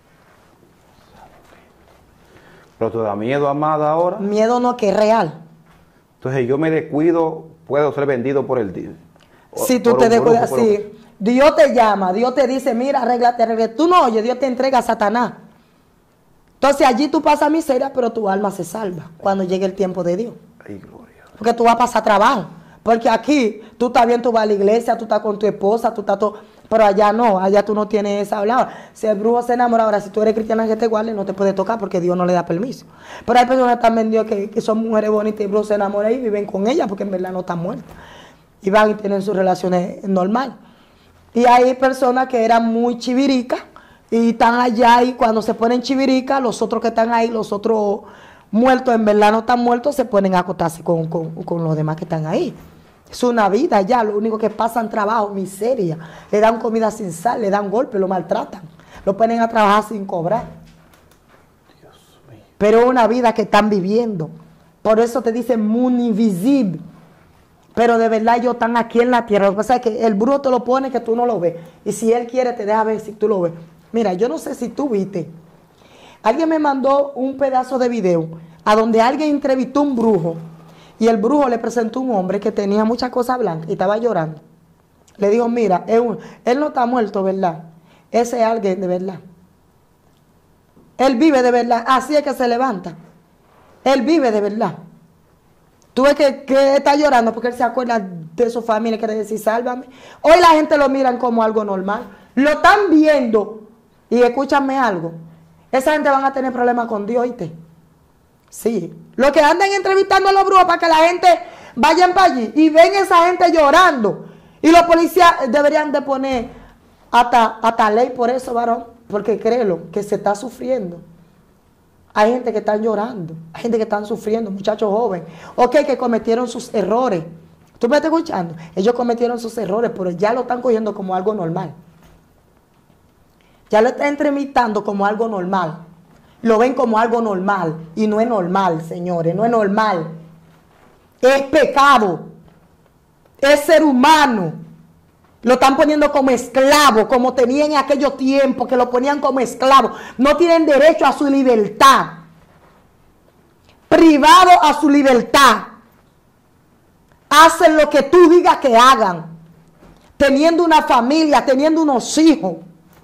¿Pero te da miedo, amada, ahora? Miedo no, que es real. Entonces yo me descuido, puedo ser vendido por el Dios. Si tú te descuidas, sí. Dios te llama, Dios te dice, mira, arréglate. Tú no oyes, Dios te entrega a Satanás. Entonces allí tú pasas miseria, pero tu alma se salva cuando llegue el tiempo de Dios. Ay, gloria. Porque tú vas a pasar trabajo. Porque aquí tú estás bien, tú vas a la iglesia, tú estás con tu esposa, tú estás todo. Pero allá no, allá tú no tienes esa hablada. Si el brujo se enamora, ahora si tú eres cristiana que te guarde, no te puede tocar porque Dios no le da permiso. Pero hay personas que están vendidas que son mujeres bonitas y el brujo se enamora y viven con ellas porque en verdad no están muertas. Y van y tienen sus relaciones normales. Y hay personas que eran muy chiviricas y están allá y cuando se ponen chiviricas, los otros que están ahí, los otros muertos, en verdad no están muertos, se ponen a acostarse con los demás que están ahí. Es una vida ya, lo único que pasan trabajo, miseria, le dan comida sin sal, le dan golpes, lo maltratan, lo ponen a trabajar sin cobrar. Dios mío. Pero es una vida que están viviendo. Por eso te dicen muy invisible. Pero de verdad ellos están aquí en la tierra. Lo que pasa es que el brujo te lo pone que tú no lo ves. Y si él quiere te deja ver si tú lo ves. Mira, yo no sé si tú viste. Alguien me mandó un pedazo de video a donde alguien entrevistó a un brujo. Y el brujo le presentó a un hombre que tenía muchas cosas blancas y estaba llorando. Le dijo, mira, él no está muerto, ¿verdad? Ese es alguien de verdad. Él vive de verdad. Así es que se levanta. Él vive de verdad. Tú ves que está llorando porque él se acuerda de su familia y quiere decir, sálvame. Hoy la gente lo miran como algo normal. Lo están viendo. Y escúchame algo. Esa gente van a tener problemas con Dios, ¿oíste? Sí. Los que andan entrevistando a los brujos para que la gente vayan para allí y ven a esa gente llorando. Y los policías deberían de poner hasta ley por eso, varón. Porque créelo, que se está sufriendo. Hay gente que está llorando, hay gente que están sufriendo, muchachos jóvenes. Ok, que cometieron sus errores. ¿Tú me estás escuchando? Ellos cometieron sus errores, pero ya lo están cogiendo como algo normal. Ya lo están entrevistando como algo normal. Lo ven como algo normal. Y no es normal, señores, no es normal. Es pecado. Es ser humano. Lo están poniendo como esclavo, como tenían en aquellos tiempos, que lo ponían como esclavo. No tienen derecho a su libertad. Privado a su libertad. Hacen lo que tú digas que hagan. Teniendo una familia, teniendo unos hijos.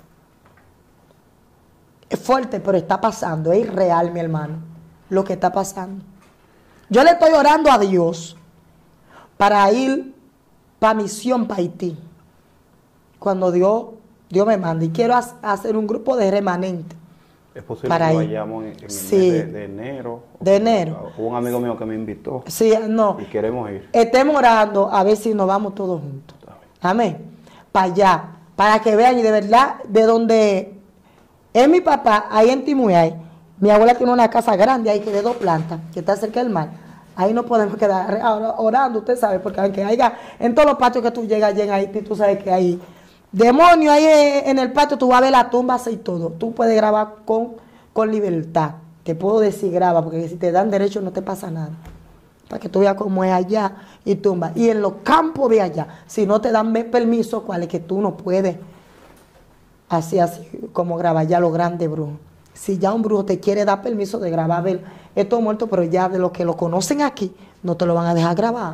Es fuerte, pero está pasando. Es irreal, mi hermano, lo que está pasando. Yo le estoy orando a Dios para ir para misión para Haití. Cuando Dios me manda. Y quiero hacer un grupo de remanentes. Es posible que vayamos en el mes de enero. De enero. Hubo un amigo mío que me invitó. Sí, no. Y queremos ir. Estemos orando a ver si nos vamos todos juntos. Amén. Para allá. Para que vean y de verdad, de donde es mi papá, ahí en Timuyay. Mi abuela tiene una casa grande ahí que de 2 plantas, que está cerca del mar. Ahí no podemos quedar orando, usted sabe, porque aunque haya en todos los patios que tú llegas allá en Haití, tú sabes que hay demonios ahí en el patio, tú vas a ver las tumbas y todo. Tú puedes grabar con libertad. Te puedo decir graba, porque si te dan derecho no te pasa nada. Para que tú veas cómo es allá y tumba. Y en los campos de allá, si no te dan permiso, cuál es que tú no puedes así como grabar allá los grandes brujos. Si ya un brujo te quiere dar permiso de grabar, ver estos muertos, pero ya de los que lo conocen aquí, no te lo van a dejar grabar.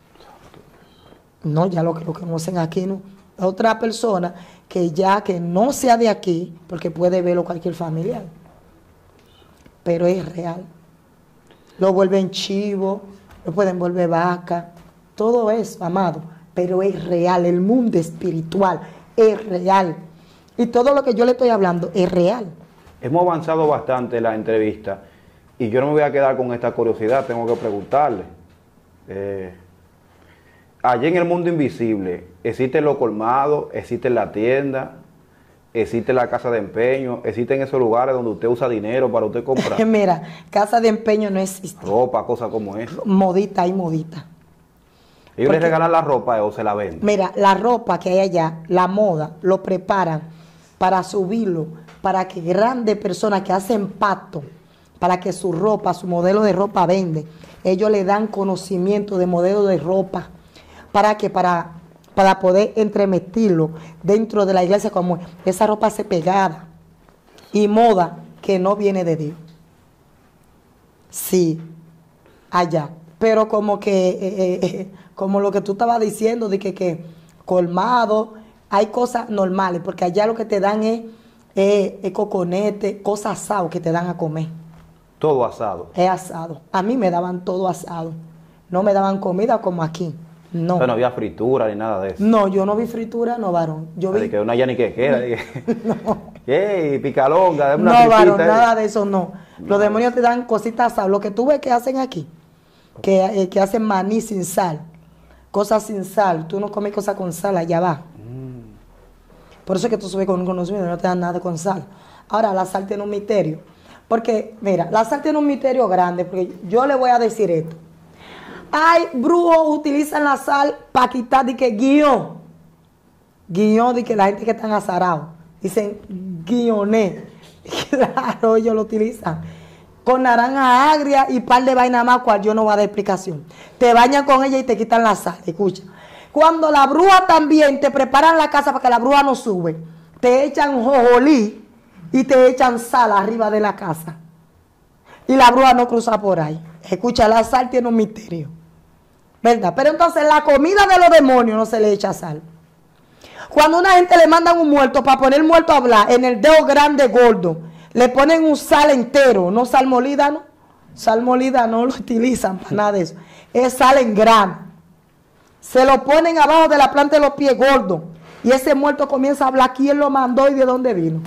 No, ya lo que lo conocen aquí no. Otra persona que ya que no sea de aquí, porque puede verlo cualquier familiar. Pero es real. Lo vuelven chivo, lo pueden volver vaca, todo eso, amado, pero es real, el mundo espiritual es real. Y todo lo que yo le estoy hablando es real. Hemos avanzado bastante en la entrevista y yo no me voy a quedar con esta curiosidad, tengo que preguntarle. Allí en el mundo invisible, ¿existen los colmados, existe la tienda, existe la casa de empeño, existen esos lugares donde usted usa dinero para usted comprar? Mira, casa de empeño no existe. Ropa, cosas como eso. Modita y modita. ¿Ellos le regalan la ropa o se la venden? Mira, la ropa que hay allá, la moda, lo preparan para subirlo, para que grandes personas que hacen pacto, para que su ropa, su modelo de ropa vende. Ellos le dan conocimiento de modelo de ropa, para que para poder entremetirlo dentro de la iglesia, como esa ropa se pegada y moda que no viene de Dios. Sí, allá. Pero como que, como lo que tú estabas diciendo, de que colmado, hay cosas normales, porque allá lo que te dan es coconete, cosas asadas que te dan a comer. Todo asado. Es asado. A mí me daban todo asado. No me daban comida como aquí. No. Pero no había fritura ni nada de eso. No, yo no vi fritura, no, varón. Yo vi... De que una ya ni que queda. No. ¡Ey, picalonga! Dame una no, varón, tripita, nada de eso, no. Los demonios te dan cositas asadas. Lo que tú ves que hacen aquí, que hacen maní sin sal, cosas sin sal. Tú no comes cosas con sal, allá va. Por eso es que tú subes con un conocimiento, no te dan nada con sal. Ahora, la sal tiene un misterio. Porque, mira, la sal tiene un misterio grande, porque yo le voy a decir esto. Hay brujos utilizan la sal para quitar de que guión de que la gente que están azarados dicen guioné. Claro, ellos lo utilizan con naranja agria y par de vaina más, cual yo no voy a dar explicación. Te bañan con ella y te quitan la sal. Escucha, cuando la bruja también te preparan la casa para que la bruja no sube, te echan jojolí y te echan sal arriba de la casa y la bruja no cruza por ahí. Escucha, la sal tiene un misterio, ¿verdad? Pero entonces la comida de los demonios no se le echa sal. Cuando a una gente le mandan un muerto para poner el muerto a hablar, en el dedo grande gordo, le ponen un sal entero, no sal molida, no. Sal molida no lo utilizan para nada de eso. Es sal en grano. Se lo ponen abajo de la planta de los pies gordos. Y ese muerto comienza a hablar quién lo mandó y de dónde vino.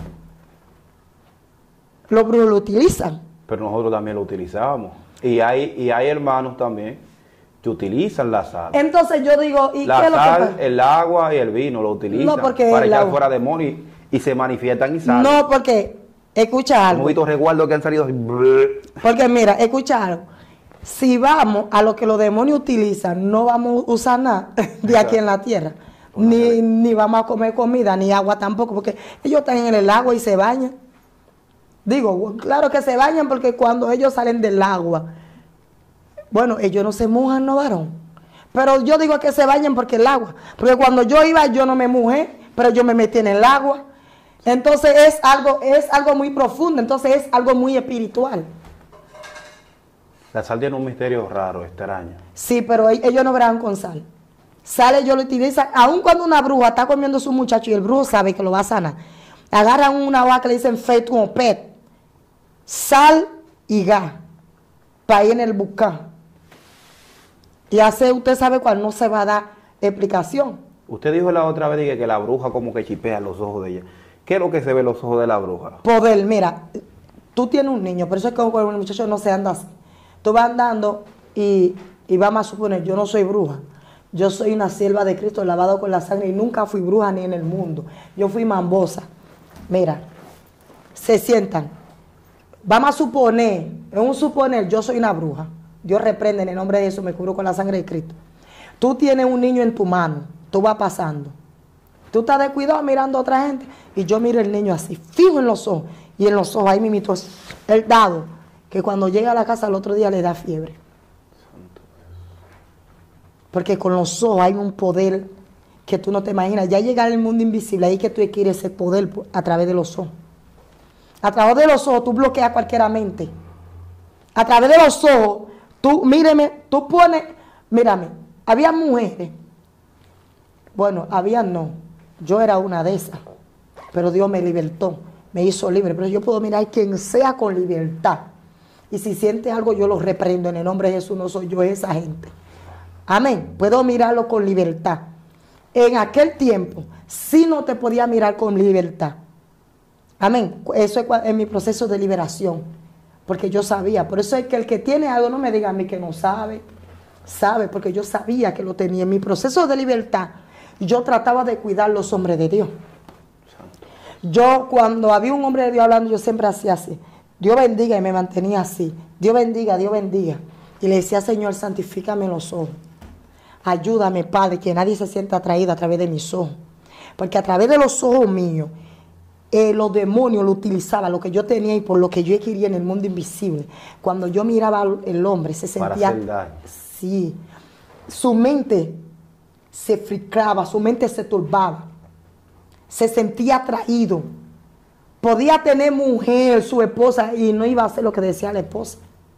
Los brujos lo utilizan. Pero nosotros también lo utilizábamos. Y hay hermanos también que utilizan la sal. Entonces yo digo, ¿y la qué es lo que sal, pasa? el agua y el vino lo utilizan No, porque para el echar agua. fuera demonios y se manifiestan y salen. No, porque, escucha algo. Hemos visto resguardos que han salido así. Porque mira, escucha algo. Si vamos a lo que los demonios utilizan, no vamos a usar nada de aquí en la tierra. Ni vamos a comer comida, ni agua tampoco, porque ellos están en el agua y se bañan. Digo, claro que se bañan porque cuando ellos salen del agua, bueno, ellos no se mojan, no, varón. Pero yo digo que se bañan porque el agua. Porque cuando yo iba, yo no me mojé, pero yo me metí en el agua. Entonces es algo muy profundo, entonces es algo muy espiritual. La sal tiene un misterio raro, extraño. Sí, pero ellos no bregan con sal. Sal ellos lo utilizan, aun cuando una bruja está comiendo a su muchacho y el brujo sabe que lo va a sanar. Agarran una hoja que le dicen fe tu pet, sal y gas, para ir en el bucán. Y hace, usted sabe cuál no se va a dar explicación. Usted dijo la otra vez que la bruja como que chipea los ojos de ella. ¿Qué es lo que se ve en los ojos de la bruja? Poder, mira, tú tienes un niño, por eso es que con el muchacho no se anda así. Tú vas andando y vamos a suponer, yo no soy bruja. Yo soy una sierva de Cristo lavado con la sangre y nunca fui bruja ni en el mundo. Yo fui mambosa. Mira, se sientan. Vamos a suponer, en un suponer, yo soy una bruja. Dios reprende en el nombre de Jesús, me cubro con la sangre de Cristo. Tú tienes un niño en tu mano, tú vas pasando. Tú estás de cuidado mirando a otra gente y yo miro el niño así, fijo en los ojos. Y en los ojos ahí mimito el dado, que cuando llega a la casa al otro día le da fiebre. Porque con los ojos hay un poder que tú no te imaginas. Ya llegar al mundo invisible, ahí que tú quieres ese poder a través de los ojos. A través de los ojos tú bloqueas cualquier mente. A través de los ojos, tú, míreme, tú pones, mírame, había mujeres, bueno, había no, yo era una de esas, pero Dios me libertó, me hizo libre, pero yo puedo mirar quien sea con libertad. Y si siente algo, yo lo reprendo en el nombre de Jesús, no soy yo esa gente. Amén, puedo mirarlo con libertad. En aquel tiempo, sí no te podía mirar con libertad. Amén, eso es en mi proceso de liberación. Porque yo sabía, por eso es que el que tiene algo no me diga a mí que no sabe, sabe, porque yo sabía que lo tenía. En mi proceso de libertad, yo trataba de cuidar los hombres de Dios. Yo cuando había un hombre de Dios hablando, yo siempre hacía así. Dios bendiga y me mantenía así. Dios bendiga, Dios bendiga. Y le decía, Señor, santifícame los ojos. Ayúdame, Padre, que nadie se sienta atraído a través de mis ojos. Porque a través de los ojos míos, los demonios lo utilizaban, lo que yo tenía y por lo que yo quería en el mundo invisible. Cuando yo miraba al hombre, se sentía... Para hacer daño. Sí. Su mente se fricaba, su mente se turbaba. Se sentía atraído. Podía tener mujer, su esposa, y no iba a hacer lo que decía la esposa.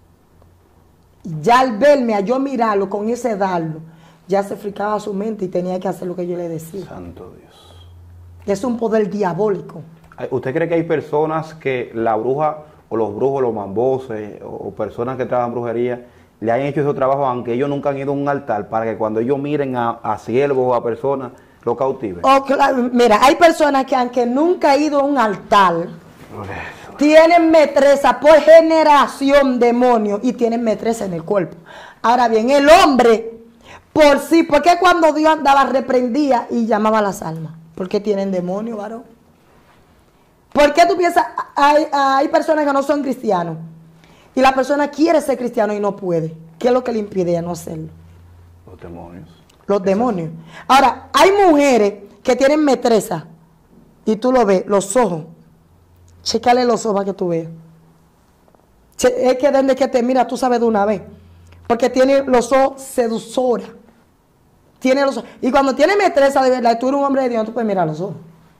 Ya al verme, a yo mirarlo, con ese dardo, ya se fricaba su mente y tenía que hacer lo que yo le decía. Santo Dios. Es un poder diabólico. ¿Usted cree que hay personas que la bruja o los brujos, los mamboses o personas que trabajan brujería le han hecho ese trabajo aunque ellos nunca han ido a un altar para que cuando ellos miren a siervos o a personas lo cautiven? Oh, claro. Mira, hay personas que aunque nunca han ido a un altar, tienen metresa por generación, demonios, y tienen metresa en el cuerpo. Ahora bien, el hombre, por sí, ¿por qué cuando Dios andaba reprendía y llamaba a las almas? Porque tienen demonios, varón. ¿Por qué tú piensas, hay personas que no son cristianos y la persona quiere ser cristiano y no puede? ¿Qué es lo que le impide a no hacerlo? Los demonios. Los demonios. Ahora, hay mujeres que tienen metresa y tú lo ves, los ojos. Chécale los ojos para que tú veas. Es que desde que te mira tú sabes de una vez. Porque tiene los ojos seductora. Tiene los ojos. Y cuando tiene metresa de verdad y tú eres un hombre de Dios, no tú puedes mirar los ojos.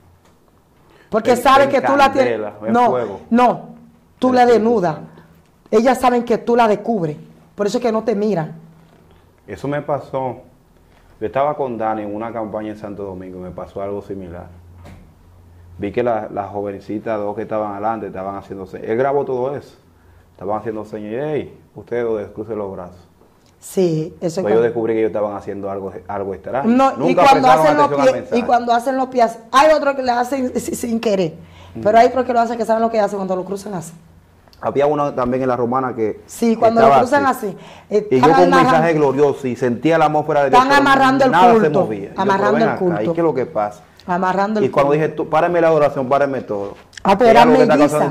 Porque sabe que tú la tienes. No, tú la desnudas. Ellas saben que tú la descubres. Por eso es que no te miran. Eso me pasó. Yo estaba con Dani en una campaña en Santo Domingo. Me pasó algo similar. Vi que las jovencitas, dos que estaban adelante, estaban haciendo señas. Él grabó todo eso. Estaban haciendo señas. Y, hey, ustedes dos descrucen los brazos. Sí, eso es. Yo descubrí que ellos estaban haciendo algo extraño. No, nunca y cuando hacen los pies, hay otros que le hacen sin querer. Pero hay otros que lo hacen que saben lo que hacen cuando lo cruzan así. Había uno también en la romana que... Sí, cuando lo cruzan así. Y yo con un mensaje glorioso y sentía la atmósfera de Dios. Están amarrando el culto. Nada se movía. Amarrando el culto. Ahí, ¿qué es lo que pasa? Amarrando el culto. Y cuando dije, párenme la adoración, párenme todo. Pero era melliza.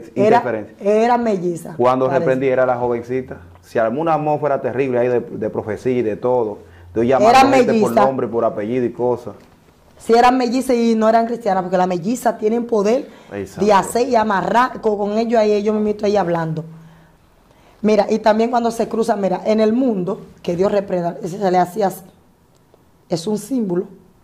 Era melliza. Cuando reprendí era la jovencita. Se armó una atmósfera terrible ahí de profecía y de todo. De llamando gente por nombre, por apellido y cosas. Si eran mellizas y no eran cristianas, porque las mellizas tienen poder de hacer y amarrar con ellos ahí, ellos me estoy ahí hablando. Mira, y también cuando se cruzan, mira, en el mundo, que Dios reprenda, se le hacía así. Es un símbolo.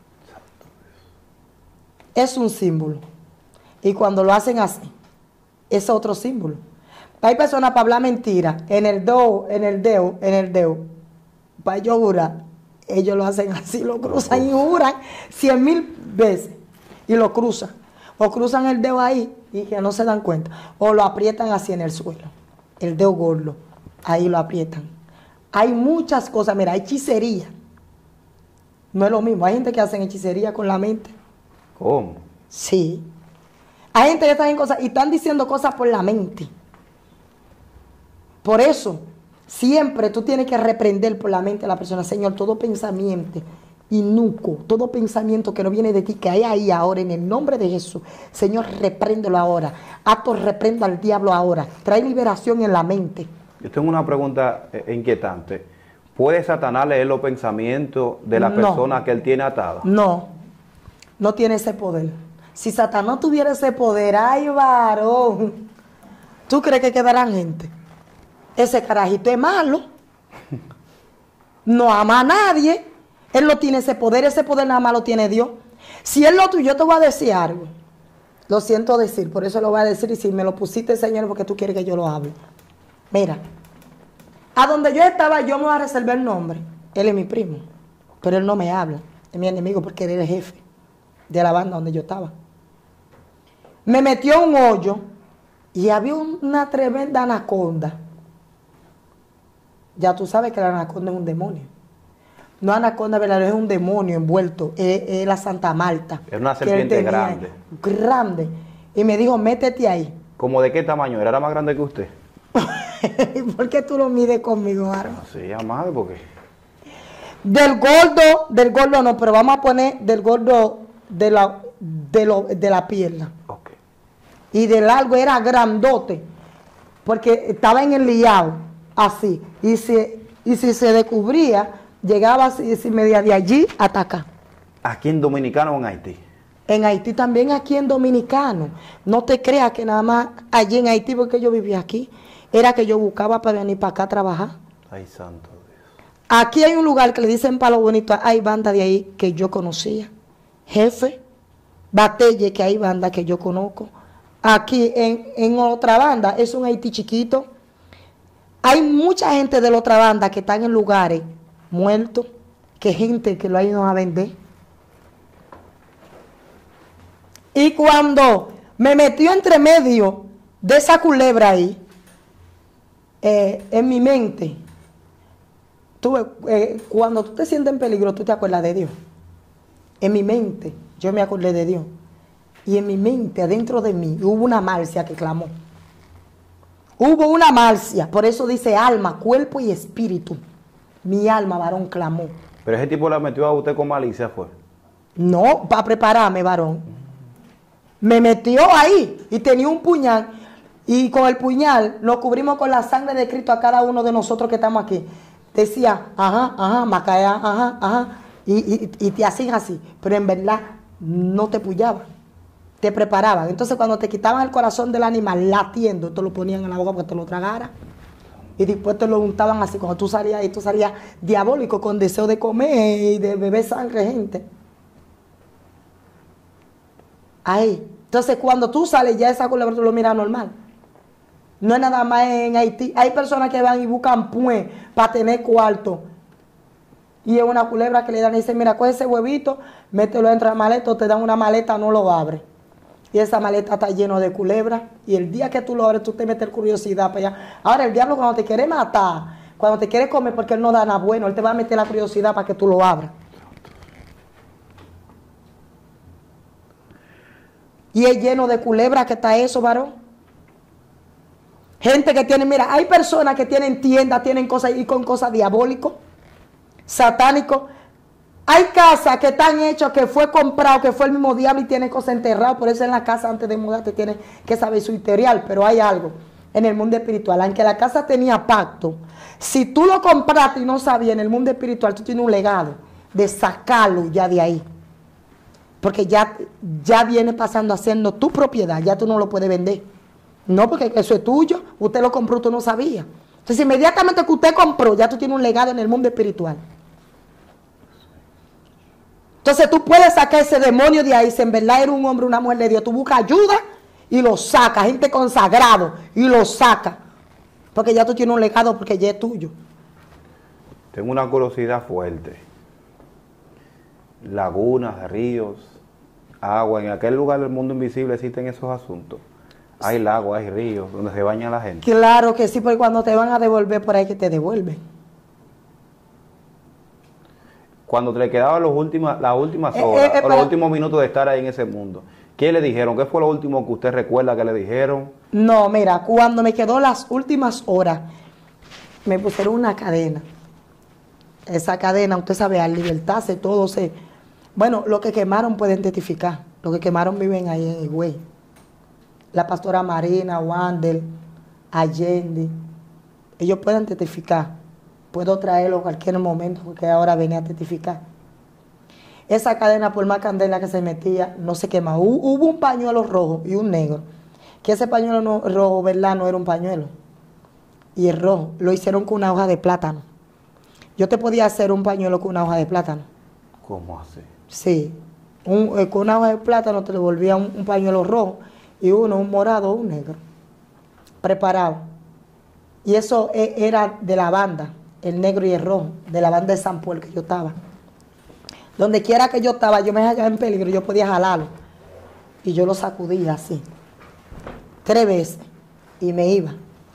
Es un símbolo. Y cuando lo hacen así, es otro símbolo. Hay personas para hablar mentira, en el dedo, para ellos jurar, ellos lo hacen así, lo cruzan y juran 100,000 veces y lo cruzan. O cruzan el dedo ahí y que no se dan cuenta. O lo aprietan así en el suelo, el dedo gordo, ahí lo aprietan. Hay muchas cosas, mira, hechicería. No es lo mismo, hay gente que hacen hechicería con la mente. ¿Cómo? Sí. Hay gente que está en cosas y están diciendo cosas por la mente. Por eso, siempre tú tienes que reprender por la mente a la persona. Señor, todo pensamiento inicuo, todo pensamiento que no viene de ti, que hay ahí ahora, en el nombre de Jesús. Señor, repréndelo ahora. Acto, reprenda al diablo ahora. Trae liberación en la mente. Yo tengo una pregunta inquietante. ¿Puede Satanás leer los pensamientos de la persona que él tiene atada? No, no tiene ese poder. Si Satanás tuviera ese poder, ¡ay, varón! ¿Tú crees que quedarán gente? Ese carajito es malo. No ama a nadie. Él no tiene ese poder nada más lo tiene Dios. Si él lo tuyo, yo te voy a decir algo. Lo siento decir, por eso lo voy a decir. Y si me lo pusiste, Señor, porque tú quieres que yo lo hable. Mira, a donde yo estaba, yo me voy a reservar el nombre. Él es mi primo, pero él no me habla. Es mi enemigo porque él era el jefe de la banda donde yo estaba. Me metió un hoyo y había una tremenda anaconda. Ya tú sabes que la anaconda es un demonio. No anaconda verdadera, es un demonio envuelto. Es la Santa Marta. Es una serpiente grande. Grande. Y me dijo, métete ahí. ¿Cómo de qué tamaño? ¿Era más grande que usted? ¿Por qué tú lo mides conmigo, Aaron? Sí, amado, porque... Del gordo no, pero vamos a poner del gordo de la pierna. Ok. Y de largo era grandote, porque estaba en el liado, así. Y si se descubría, llegaba así, media de allí hasta acá. ¿Aquí en Dominicano o en Haití? En Haití también, aquí en Dominicano. No te creas que nada más allí en Haití, porque yo vivía aquí, era que yo buscaba para venir para acá a trabajar. Ay, santo Dios. Aquí hay un lugar que le dicen Palo Bonito, hay bandas de ahí que yo conocía. Jefe, Batelle, que hay bandas que yo conozco. Aquí en otra banda, es un Haití chiquito. Hay mucha gente de la otra banda que están en lugares muertos, que gente que lo ha ido a vender. Y cuando me metió entre medio de esa culebra ahí, en mi mente, cuando tú te sientes en peligro, tú te acuerdas de Dios. En mi mente, yo me acordé de Dios. Y en mi mente, adentro de mí, hubo una Marcia que clamó. Hubo una Marcia, por eso dice alma, cuerpo y espíritu. Mi alma, varón, clamó. Pero ese tipo la metió a usted con malicia, ¿fue? No, para prepararme, varón. Me metió ahí y tenía un puñal. Y con el puñal lo cubrimos con la sangre de Cristo a cada uno de nosotros que estamos aquí. Decía, ajá, Macaya, ajá. Y te hacían así. Pero en verdad no te pullaban. Te preparaban. Entonces cuando te quitaban el corazón del animal latiendo, te lo ponían en la boca para que te lo tragara. Y después te lo untaban así. Cuando tú salías, y tú salías diabólico con deseo de comer y de beber sangre, gente. Ahí. Entonces cuando tú sales, ya esa culebra tú lo miras normal. No es nada más en Haití. Hay personas que van y buscan puente para tener cuarto. Y es una culebra que le dan y dicen, mira, coge ese huevito, mételo dentro de la maleta, o te dan una maleta, no lo abres. Y esa maleta está llena de culebras. Y el día que tú lo abres, tú te metes curiosidad para allá. Ahora, el diablo cuando te quiere matar, cuando te quiere comer, porque él no da nada bueno, él te va a meter la curiosidad para que tú lo abras. Y es lleno de culebras que está eso, varón. Gente que tiene, mira, hay personas que tienen tiendas, tienen cosas y con cosas diabólicos, satánicos. Hay casas que están hechas, que fue comprado, que fue el mismo diablo y tiene cosas enterradas. Por eso en la casa antes de mudarte tienes que saber su historial. Pero hay algo en el mundo espiritual. Aunque la casa tenía pacto, si tú lo compraste y no sabías, en el mundo espiritual tú tienes un legado de sacarlo ya de ahí. Porque ya viene pasando haciendo tu propiedad, ya tú no lo puedes vender. No, porque eso es tuyo, usted lo compró, tú no sabía. Entonces inmediatamente que usted compró, ya tú tienes un legado en el mundo espiritual. Entonces tú puedes sacar ese demonio de ahí, si en verdad eres un hombre, una mujer de Dios, tú buscas ayuda y lo sacas, gente consagrado, y lo sacas. Porque ya tú tienes un legado, porque ya es tuyo. Tengo una curiosidad fuerte. Lagunas, ríos, agua, en aquel lugar del mundo invisible existen esos asuntos. Hay lagos, hay ríos, donde se baña la gente. Claro que sí, porque cuando te van a devolver por ahí que te devuelven. Cuando te le quedaban las últimas horas, o los últimos minutos de estar ahí en ese mundo, ¿qué le dijeron? ¿Qué fue lo último que usted recuerda que le dijeron? No, mira, cuando me quedó las últimas horas, me pusieron una cadena. Esa cadena, usted sabe, al libertarse, todo se... Bueno, lo que quemaron pueden testificar. Lo que quemaron viven ahí en Higüey. La pastora Marina, Wandel, Allende, ellos pueden testificar. Puedo traerlo en cualquier momento porque ahora venía a testificar. Esa cadena, por más candela que se metía, no se quema. Hubo un pañuelo rojo y un negro. Que ese pañuelo rojo, ¿verdad? No era un pañuelo. Y el rojo lo hicieron con una hoja de plátano. Yo te podía hacer un pañuelo con una hoja de plátano. ¿Cómo así? Sí. con una hoja de plátano te devolvía un pañuelo rojo y uno, un morado o un negro, preparado. Y eso era de la banda, el negro y el rojo, de la banda de San Puel que yo estaba. Donde quiera que yo estaba, yo me hallaba en peligro, yo podía jalarlo. Y yo lo sacudía así, 3 veces, y me iba.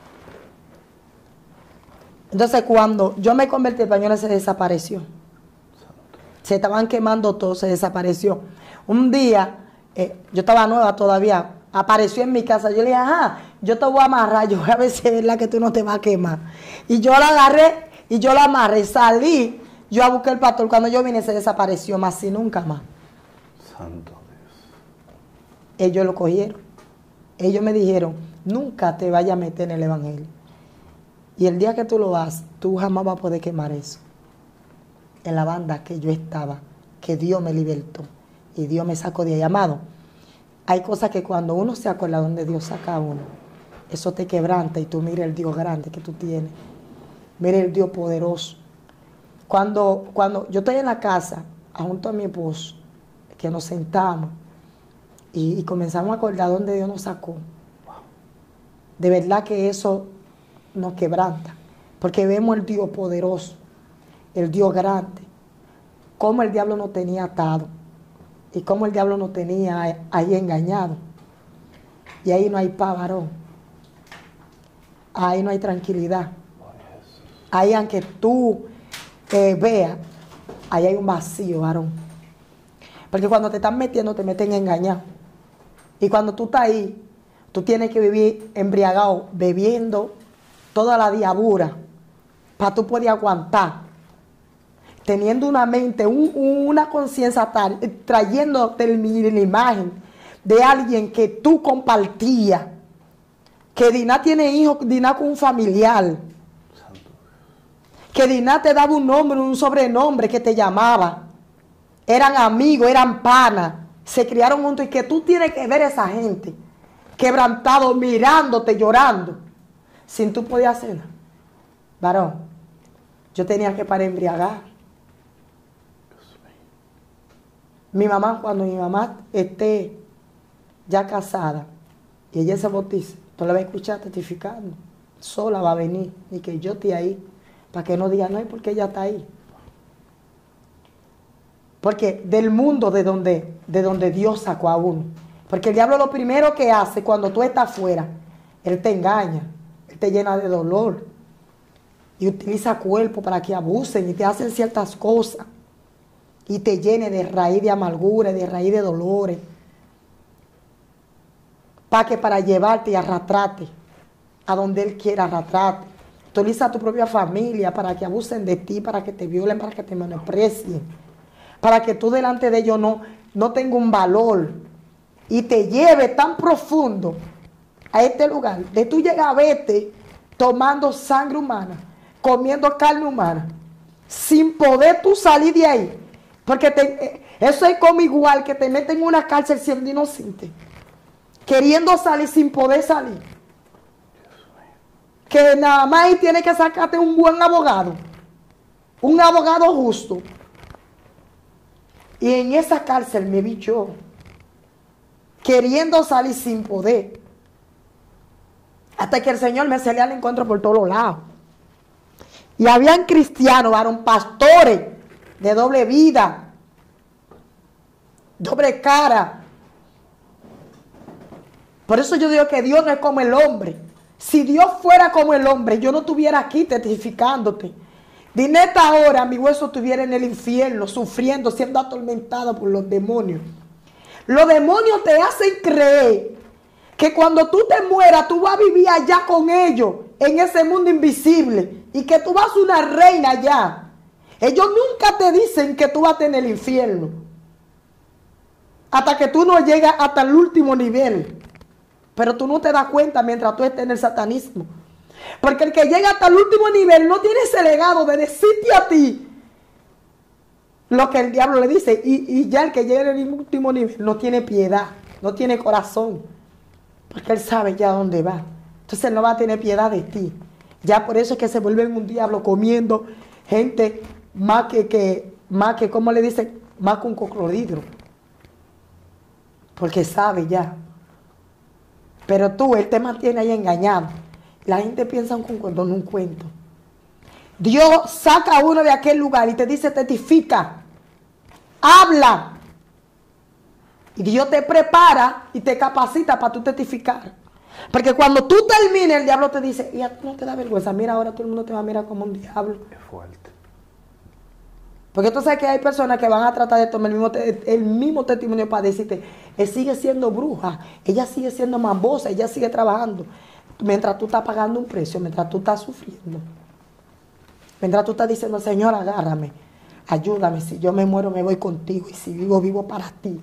Entonces cuando yo me convertí, el pañuelo se desapareció. Se estaban quemando todo, se desapareció. Un día, yo estaba nueva todavía, apareció en mi casa. Yo le dije, ajá, yo te voy a amarrar, yo voy a ver si es verdad que tú no te vas a quemar. Y yo la agarré y yo la amarré, salí, yo a buscar el pastor. Cuando yo vine se desapareció, más y nunca más. Santo Dios. Ellos lo cogieron. Ellos me dijeron, nunca te vayas a meter en el evangelio. Y el día que tú lo hagas, tú jamás vas a poder quemar eso. En la banda que yo estaba, que Dios me libertó y Dios me sacó de ahí. Amado, hay cosas que cuando uno se acuerda donde Dios saca a uno, eso te quebranta y tú mira el Dios grande que tú tienes. Mira el Dios poderoso. Cuando yo estoy en la casa, junto a mi esposo, que nos sentamos y comenzamos a acordar donde Dios nos sacó, de verdad que eso nos quebranta, porque vemos el Dios poderoso, el Dios grande, cómo el diablo nos tenía atado y cómo el diablo nos tenía ahí engañado. Y ahí no hay paz, varón. Ahí no hay tranquilidad. Ahí, aunque tú veas, ahí hay un vacío, varón. Porque cuando te están metiendo, te meten engañado. Y cuando tú estás ahí, tú tienes que vivir embriagado, bebiendo toda la diabura, para tú poder aguantar. Teniendo una mente, una conciencia tal, trayéndote la imagen de alguien que tú compartías. Que Diná tiene hijos, Diná con un familiar. Que Diná te daba un nombre, un sobrenombre que te llamaba. Eran amigos, eran panas, se criaron juntos y que tú tienes que ver a esa gente quebrantado, mirándote, llorando, sin tú poder hacer nada. Varón, yo tenía que parar embriagar. Mi mamá, cuando mi mamá esté ya casada y ella se bautice, tú la vas a escuchar testificando. Sola va a venir y que yo esté ahí, para que no diga, no, es porque ella está ahí. Porque del mundo de donde Dios sacó a uno. Porque el diablo lo primero que hace cuando tú estás afuera, él te engaña, él te llena de dolor. Y utiliza cuerpo para que abusen y te hacen ciertas cosas. Y te llene de raíz de amargura, de raíz de dolores. Para llevarte y arrastrarte a donde él quiera arrastrarte. Utiliza a tu propia familia para que abusen de ti, para que te violen, para que te menosprecien. Para que tú delante de ellos no tenga un valor y te lleve tan profundo a este lugar, de tú llegar a verte tomando sangre humana, comiendo carne humana, sin poder tú salir de ahí, porque eso es como igual que te meten en una cárcel siendo inocente, queriendo salir sin poder salir, que nada más ahí tienes que sacarte un buen abogado, un abogado justo. Y en esa cárcel me vi yo, queriendo salir sin poder, hasta que el Señor me salió al encuentro por todos lados. Y habían cristianos, varón, pastores de doble vida, doble cara. Por eso yo digo que Dios no es como el hombre. Si Dios fuera como el hombre, yo no estuviera aquí testificándote. De esta hora mi hueso estuviera en el infierno, sufriendo, siendo atormentado por los demonios. Los demonios te hacen creer que cuando tú te mueras, tú vas a vivir allá con ellos, en ese mundo invisible, y que tú vas a ser una reina allá. Ellos nunca te dicen que tú vas a tener el infierno, hasta que tú no llegas hasta el último nivel. Pero tú no te das cuenta mientras tú estés en el satanismo. Porque el que llega hasta el último nivel no tiene ese legado de decirte a ti lo que el diablo le dice. Y ya el que llega en el último nivel no tiene piedad, no tiene corazón. Porque él sabe ya dónde va. Entonces él no va a tener piedad de ti. Ya por eso es que se vuelven un diablo comiendo gente más que ¿cómo le dicen? Más que un cocodrilo. porque sabe ya. Pero tú, él te mantiene ahí engañado. La gente piensa un cuento, no un cuento. Dios saca a uno de aquel lugar y te dice, testifica, habla. Y Dios te prepara y te capacita para tú testificar. Porque cuando tú termines, el diablo te dice, y a ti no te da vergüenza, mira, ahora todo el mundo te va a mirar como un diablo. Es fuerte. Porque tú sabes que hay personas que van a tratar de tomar el mismo testimonio para decirte, él sigue siendo bruja, ella sigue siendo mambosa, ella sigue trabajando. Mientras tú estás pagando un precio, mientras tú estás sufriendo. Mientras tú estás diciendo, Señor, agárrame, ayúdame, si yo me muero me voy contigo y si vivo, vivo para ti.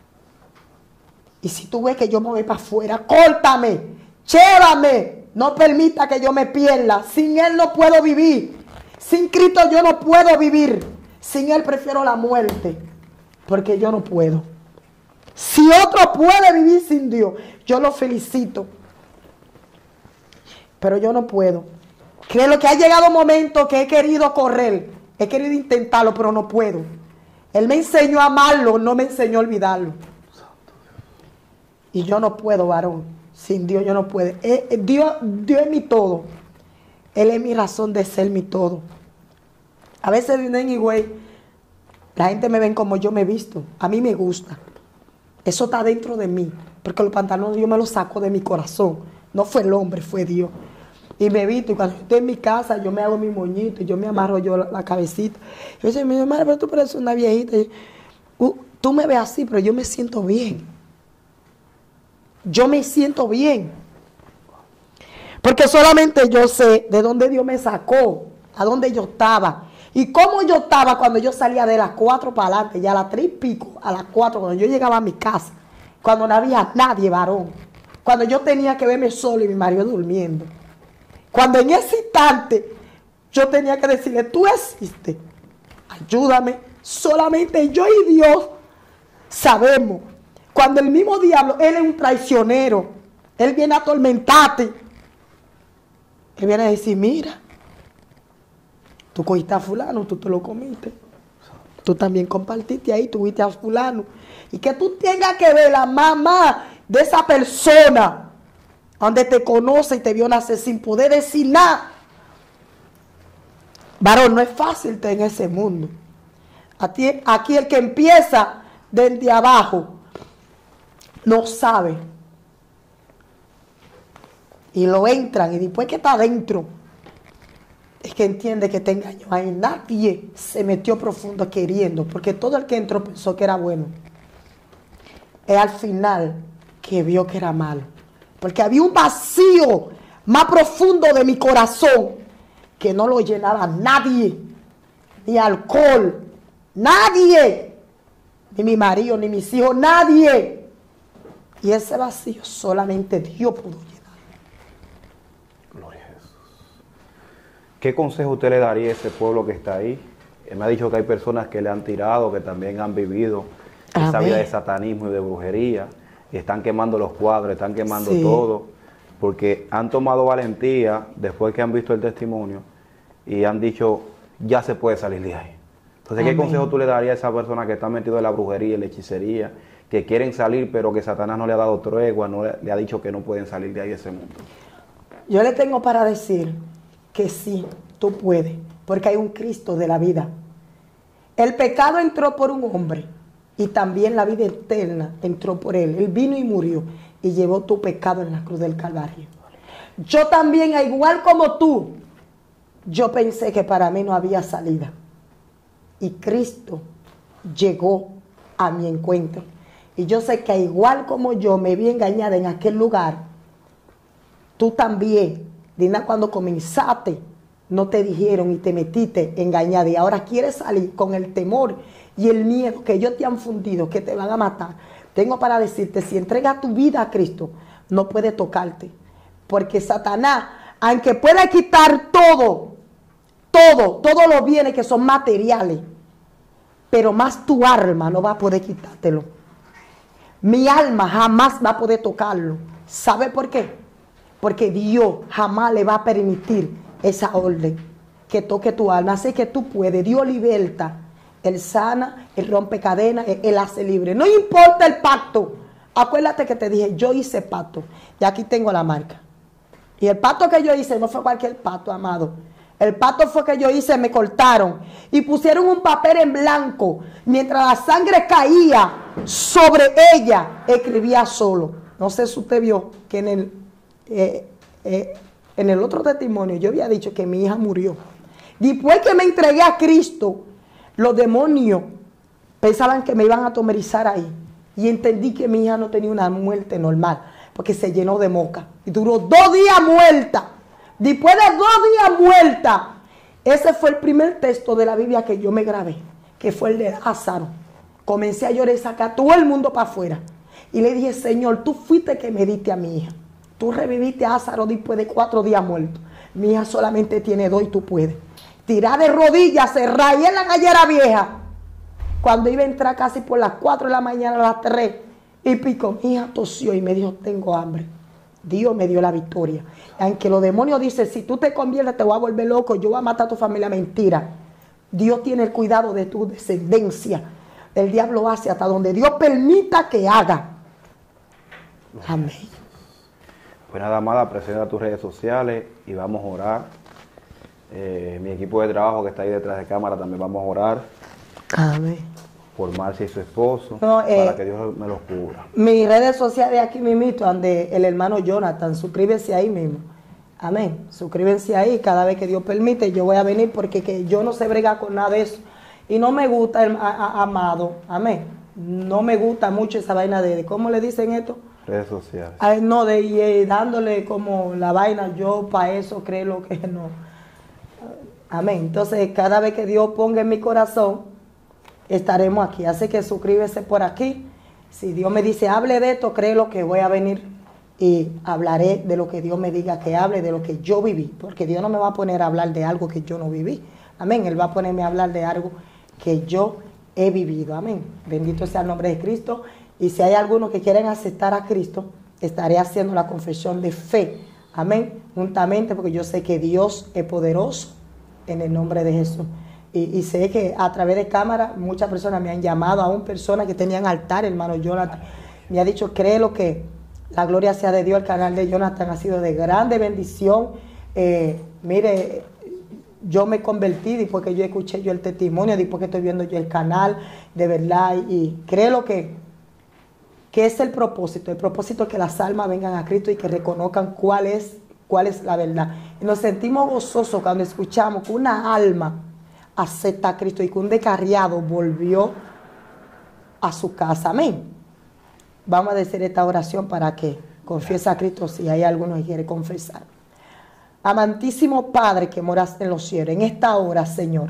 Y si tú ves que yo me voy para afuera, córtame, llévame, no permita que yo me pierda. Sin Él no puedo vivir. Sin Cristo yo no puedo vivir. Sin Él prefiero la muerte, porque yo no puedo. Si otro puede vivir sin Dios, yo lo felicito. Pero yo no puedo. Creo que ha llegado un momento que he querido correr, he querido intentarlo, pero no puedo. Él me enseñó a amarlo, no me enseñó a olvidarlo. Y yo no puedo, varón. Sin Dios yo no puedo. Dios es mi todo. Él es mi razón de ser, mi todo. A veces en Higüey, la gente me ven como yo me he visto. A mí me gusta. Eso está dentro de mí. Porque los pantalones yo me los saco de mi corazón. No fue el hombre, fue Dios. Y me visto. Y cuando estoy en mi casa, yo me hago mi moñito. Y yo me amarro yo la cabecita. Y yo digo, mi madre, pero tú pareces una viejita. Y tú me ves así, pero yo me siento bien. Yo me siento bien. Porque solamente yo sé de dónde Dios me sacó. A dónde yo estaba. Y cómo yo estaba cuando yo salía de las 4 para adelante. Ya a las 3 y pico, a las 4, cuando yo llegaba a mi casa. Cuando no había nadie, varón. Cuando yo tenía que verme solo y mi marido durmiendo. Cuando en ese instante yo tenía que decirle, tú existes. Ayúdame. Solamente yo y Dios sabemos. Cuando el mismo diablo, él es un traicionero. Él viene a atormentarte. Él viene a decir, mira, tú cogiste a fulano, tú te lo comiste. Tú también compartiste ahí, tú viste a fulano. Y que tú tengas que ver la mamá de esa persona, donde te conoce y te vio nacer sin poder decir nada. Varón, no es fácil estar en ese mundo. Aquí el que empieza desde abajo no sabe. Y lo entran y después que está adentro es que entiende que te engañó. Ahí nadie se metió profundo queriendo, porque todo el que entró pensó que era bueno. Es al final que vio que era malo. Porque había un vacío más profundo de mi corazón que no lo llenaba nadie. Ni alcohol, nadie. Ni mi marido, ni mis hijos, nadie. Y ese vacío solamente Dios pudo llenar. Gloria a Jesús. ¿Qué consejo usted le daría a ese pueblo que está ahí? Él me ha dicho que hay personas que le han tirado, que también han vivido esa vida de satanismo y de brujería. Y están quemando los cuadros, están quemando todo. Porque han tomado valentía después que han visto el testimonio y han dicho, ya se puede salir de ahí. Entonces, ¿qué consejo tú le darías a esa persona que está metido en la brujería y la hechicería, que quieren salir, pero que Satanás no le ha dado tregua, no le ha dicho que no pueden salir de ahí de ese mundo? Yo le tengo para decir que sí, tú puedes, porque hay un Cristo de la vida. El pecado entró por un hombre y también la vida eterna entró por él. Él vino y murió y llevó tu pecado en la cruz del Calvario. Yo también, igual como tú, yo pensé que para mí no había salida. Y Cristo llegó a mi encuentro. Y yo sé que igual como yo me vi engañada en aquel lugar, tú también, Dina, cuando comenzaste, no te dijeron y te metiste engañada. Y ahora quieres salir con el temor y el miedo que ellos te han fundido, que te van a matar. Tengo para decirte, si entregas tu vida a Cristo, no puede tocarte. Porque Satanás, aunque pueda quitar todo los bienes que son materiales, pero más tu alma no va a poder quitártelo. Mi alma jamás va a poder tocarlo. ¿Sabe por qué? Porque Dios jamás le va a permitir esa orden que toque tu alma. Así que tú puedes. Dios liberta. Él sana, Él rompe cadenas, Él hace libre. No importa el pacto. Acuérdate que te dije, yo hice pacto. Y aquí tengo la marca. Y el pacto que yo hice no fue cualquier pacto, amado. El pacto fue que yo hice, me cortaron y pusieron un papel en blanco. Mientras la sangre caía sobre ella, escribía solo. No sé si usted vio que en el otro testimonio yo había dicho que mi hija murió. Después que me entregué a Cristo, los demonios pensaban que me iban a atomerizar ahí. Y entendí que mi hija no tenía una muerte normal, porque se llenó de moca. Y duró 2 días muerta. Después de 2 días muerta, ese fue el primer texto de la Biblia que yo me grabé, que fue el de Lázaro. Comencé a llorar y sacar a todo el mundo para afuera. Y le dije, Señor, tú fuiste que me diste a mi hija. Tú reviviste a Lázaro después de 4 días muerto. Mi hija solamente tiene 2 y tú puedes. Tirar de rodillas, cerrar y en la gallera vieja. Cuando iba a entrar casi por las 4 de la mañana, a las 3 y pico, mi hija tosió y me dijo, tengo hambre. Dios me dio la victoria. Aunque los demonios dicen, si tú te conviertes te voy a volver loco, yo voy a matar a tu familia. Mentira. Dios tiene el cuidado de tu descendencia. El diablo hace hasta donde Dios permita que haga. Amén. Pues nada más, presenta tus redes sociales y vamos a orar. Mi equipo de trabajo que está ahí detrás de cámara también vamos a orar. Amén. Por Marcia y su esposo, No, para que Dios me los cubra. Mis redes sociales aquí mismito, donde el hermano Jonathan, suscríbese ahí mismo. Amén. Suscríbense ahí, cada vez que Dios permite, yo voy a venir porque que yo no sé bregar con nada de eso. Y no me gusta, amado, amén. No me gusta mucho esa vaina de ¿cómo le dicen esto? Redes sociales. Ay, no, de ir dándole como la vaina, yo para eso creo lo que no. Amén. Entonces, cada vez que Dios ponga en mi corazón, estaremos aquí. Así que suscríbese por aquí. Si Dios me dice, hable de esto, créelo que voy a venir y hablaré de lo que Dios me diga que hable, de lo que yo viví. Porque Dios no me va a poner a hablar de algo que yo no viví. Amén. Él va a ponerme a hablar de algo que yo he vivido. Amén. Bendito sea el nombre de Cristo. Y si hay algunos que quieren aceptar a Cristo, estaré haciendo la confesión de fe. Amén. Juntamente, porque yo sé que Dios es poderoso en el nombre de Jesús. Y sé que a través de cámara muchas personas me han llamado, aún personas que tenían altar, hermano Jonathan. Me ha dicho, créelo que la gloria sea de Dios. El canal de Jonathan ha sido de grande bendición. Mire, yo me convertí después que yo escuché yo el testimonio, después que estoy viendo yo el canal, de verdad. Y créelo que es el propósito. El propósito es que las almas vengan a Cristo y que reconozcan cuál es la verdad. Y nos sentimos gozosos cuando escuchamos que una alma acepta a Cristo y que un descarriado volvió a su casa. Amén. Vamos a decir esta oración para que confiese a Cristo si hay alguno que quiere confesar. Amantísimo Padre que moras en los cielos, en esta hora, Señor,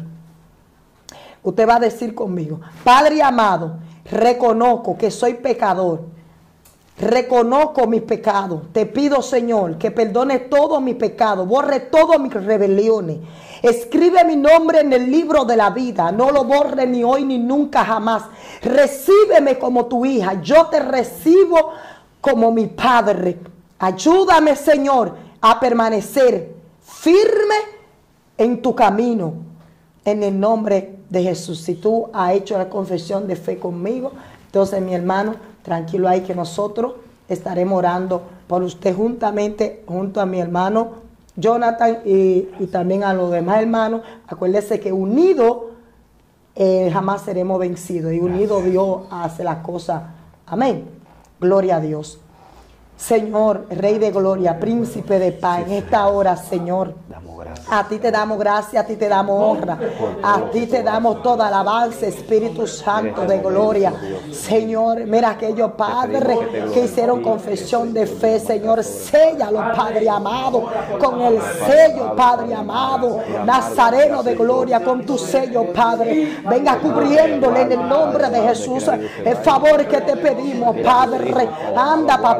usted va a decir conmigo, Padre amado, reconozco que soy pecador. Reconozco mis pecados. Te pido, Señor, que perdone todos mis pecados, borre todas mis rebeliones. Escribe mi nombre en el libro de la vida. No lo borre ni hoy ni nunca jamás. Recíbeme como tu hija. Yo te recibo como mi Padre. Ayúdame, Señor, a permanecer firme en tu camino. En el nombre de Jesús. Si tú has hecho la confesión de fe conmigo, entonces, mi hermano, tranquilo ahí que nosotros estaremos orando por usted juntamente, junto a mi hermano Jonathan y también a los demás hermanos. Acuérdese que unidos jamás seremos vencidos y unidos Dios hace las cosas. Amén. Gloria a Dios. Señor, Rey de Gloria, Príncipe de paz, en esta hora, Señor, a ti te damos gracia, a ti te damos honra, a ti te damos toda alabanza, Espíritu Santo de gloria. Señor, mira aquellos padres que hicieron confesión de fe, Señor, séllalo, Padre amado, con el sello, Padre amado, Nazareno de gloria, con tu sello, Padre, venga cubriéndole en el nombre de Jesús, el favor que te pedimos, Padre, anda, papito lindo,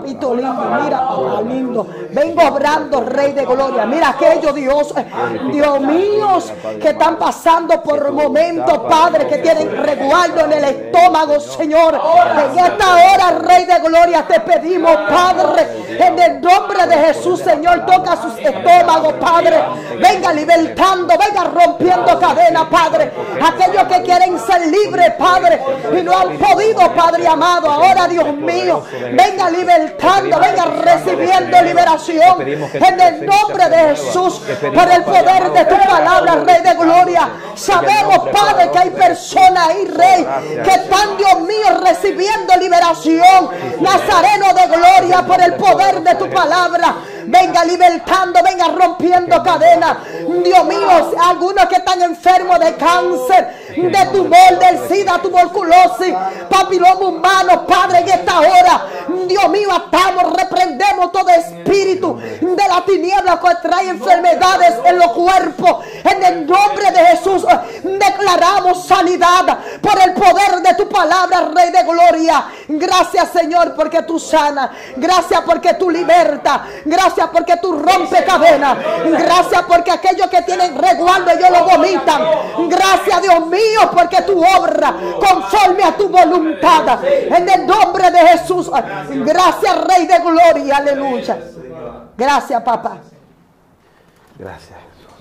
mira, papá lindo. Vengo obrando, Rey de Gloria. Mira aquellos, Dios míos, que están pasando por momentos, Padre, que tienen resguardo en el estómago, Señor. En esta hora, Rey de Gloria, te pedimos, Padre, en el nombre de Jesús, Señor, toca sus estómagos, Padre. Venga libertando, venga rompiendo cadenas, Padre. Aquellos que quieren ser libres, Padre, y no han podido, Padre amado. Ahora, Dios mío, venga libertando, venga recibiendo liberación en el nombre de Jesús, por el poder de tu palabra, Rey de Gloria. Sabemos, Padre, que hay personas ahí, Rey, que están, Dios mío, recibiendo liberación. Nazareno de Gloria, por el poder de tu palabra, venga libertando, venga rompiendo cadenas. Dios mío, algunos que están enfermos de cáncer, de tumor, del SIDA, tuberculosis, papiloma humano, Padre, en esta hora, Dios mío, atamos, reprendemos todo espíritu de la tiniebla que trae enfermedades en los cuerpos. En el nombre de Jesús declaramos sanidad por el poder de tu palabra, Rey de Gloria. Gracias, Señor, porque tú sanas. Gracias porque tú libertas. Gracias porque tú rompes cadenas. Gracias porque aquellos que tienen resguardo ellos lo vomitan. Gracias, Dios mío, porque tú obras conforme a tu voluntad. En el nombre de Jesús. Gracias, Rey de Gloria. Aleluya. Gracias, papá. Gracias.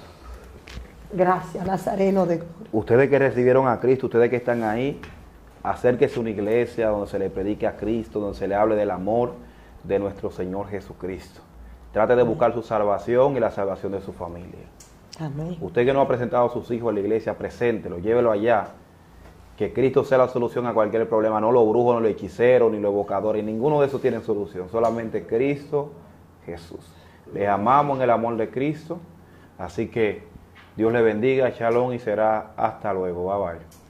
Gracias, Nazareno de Gloria. Ustedes que recibieron a Cristo, ustedes que están ahí, acérquese a una iglesia donde se le predique a Cristo, donde se le hable del amor de nuestro Señor Jesucristo. Trate de buscar su salvación y la salvación de su familia. Amén. Usted que no ha presentado a sus hijos a la iglesia, preséntelo, llévelo allá. Que Cristo sea la solución a cualquier problema. No los brujos, no los hechiceros, ni los evocadores, ninguno de esos tienen solución. Solamente Cristo Jesús. Les amamos en el amor de Cristo. Así que Dios les bendiga, shalom, y será hasta luego. Bye bye.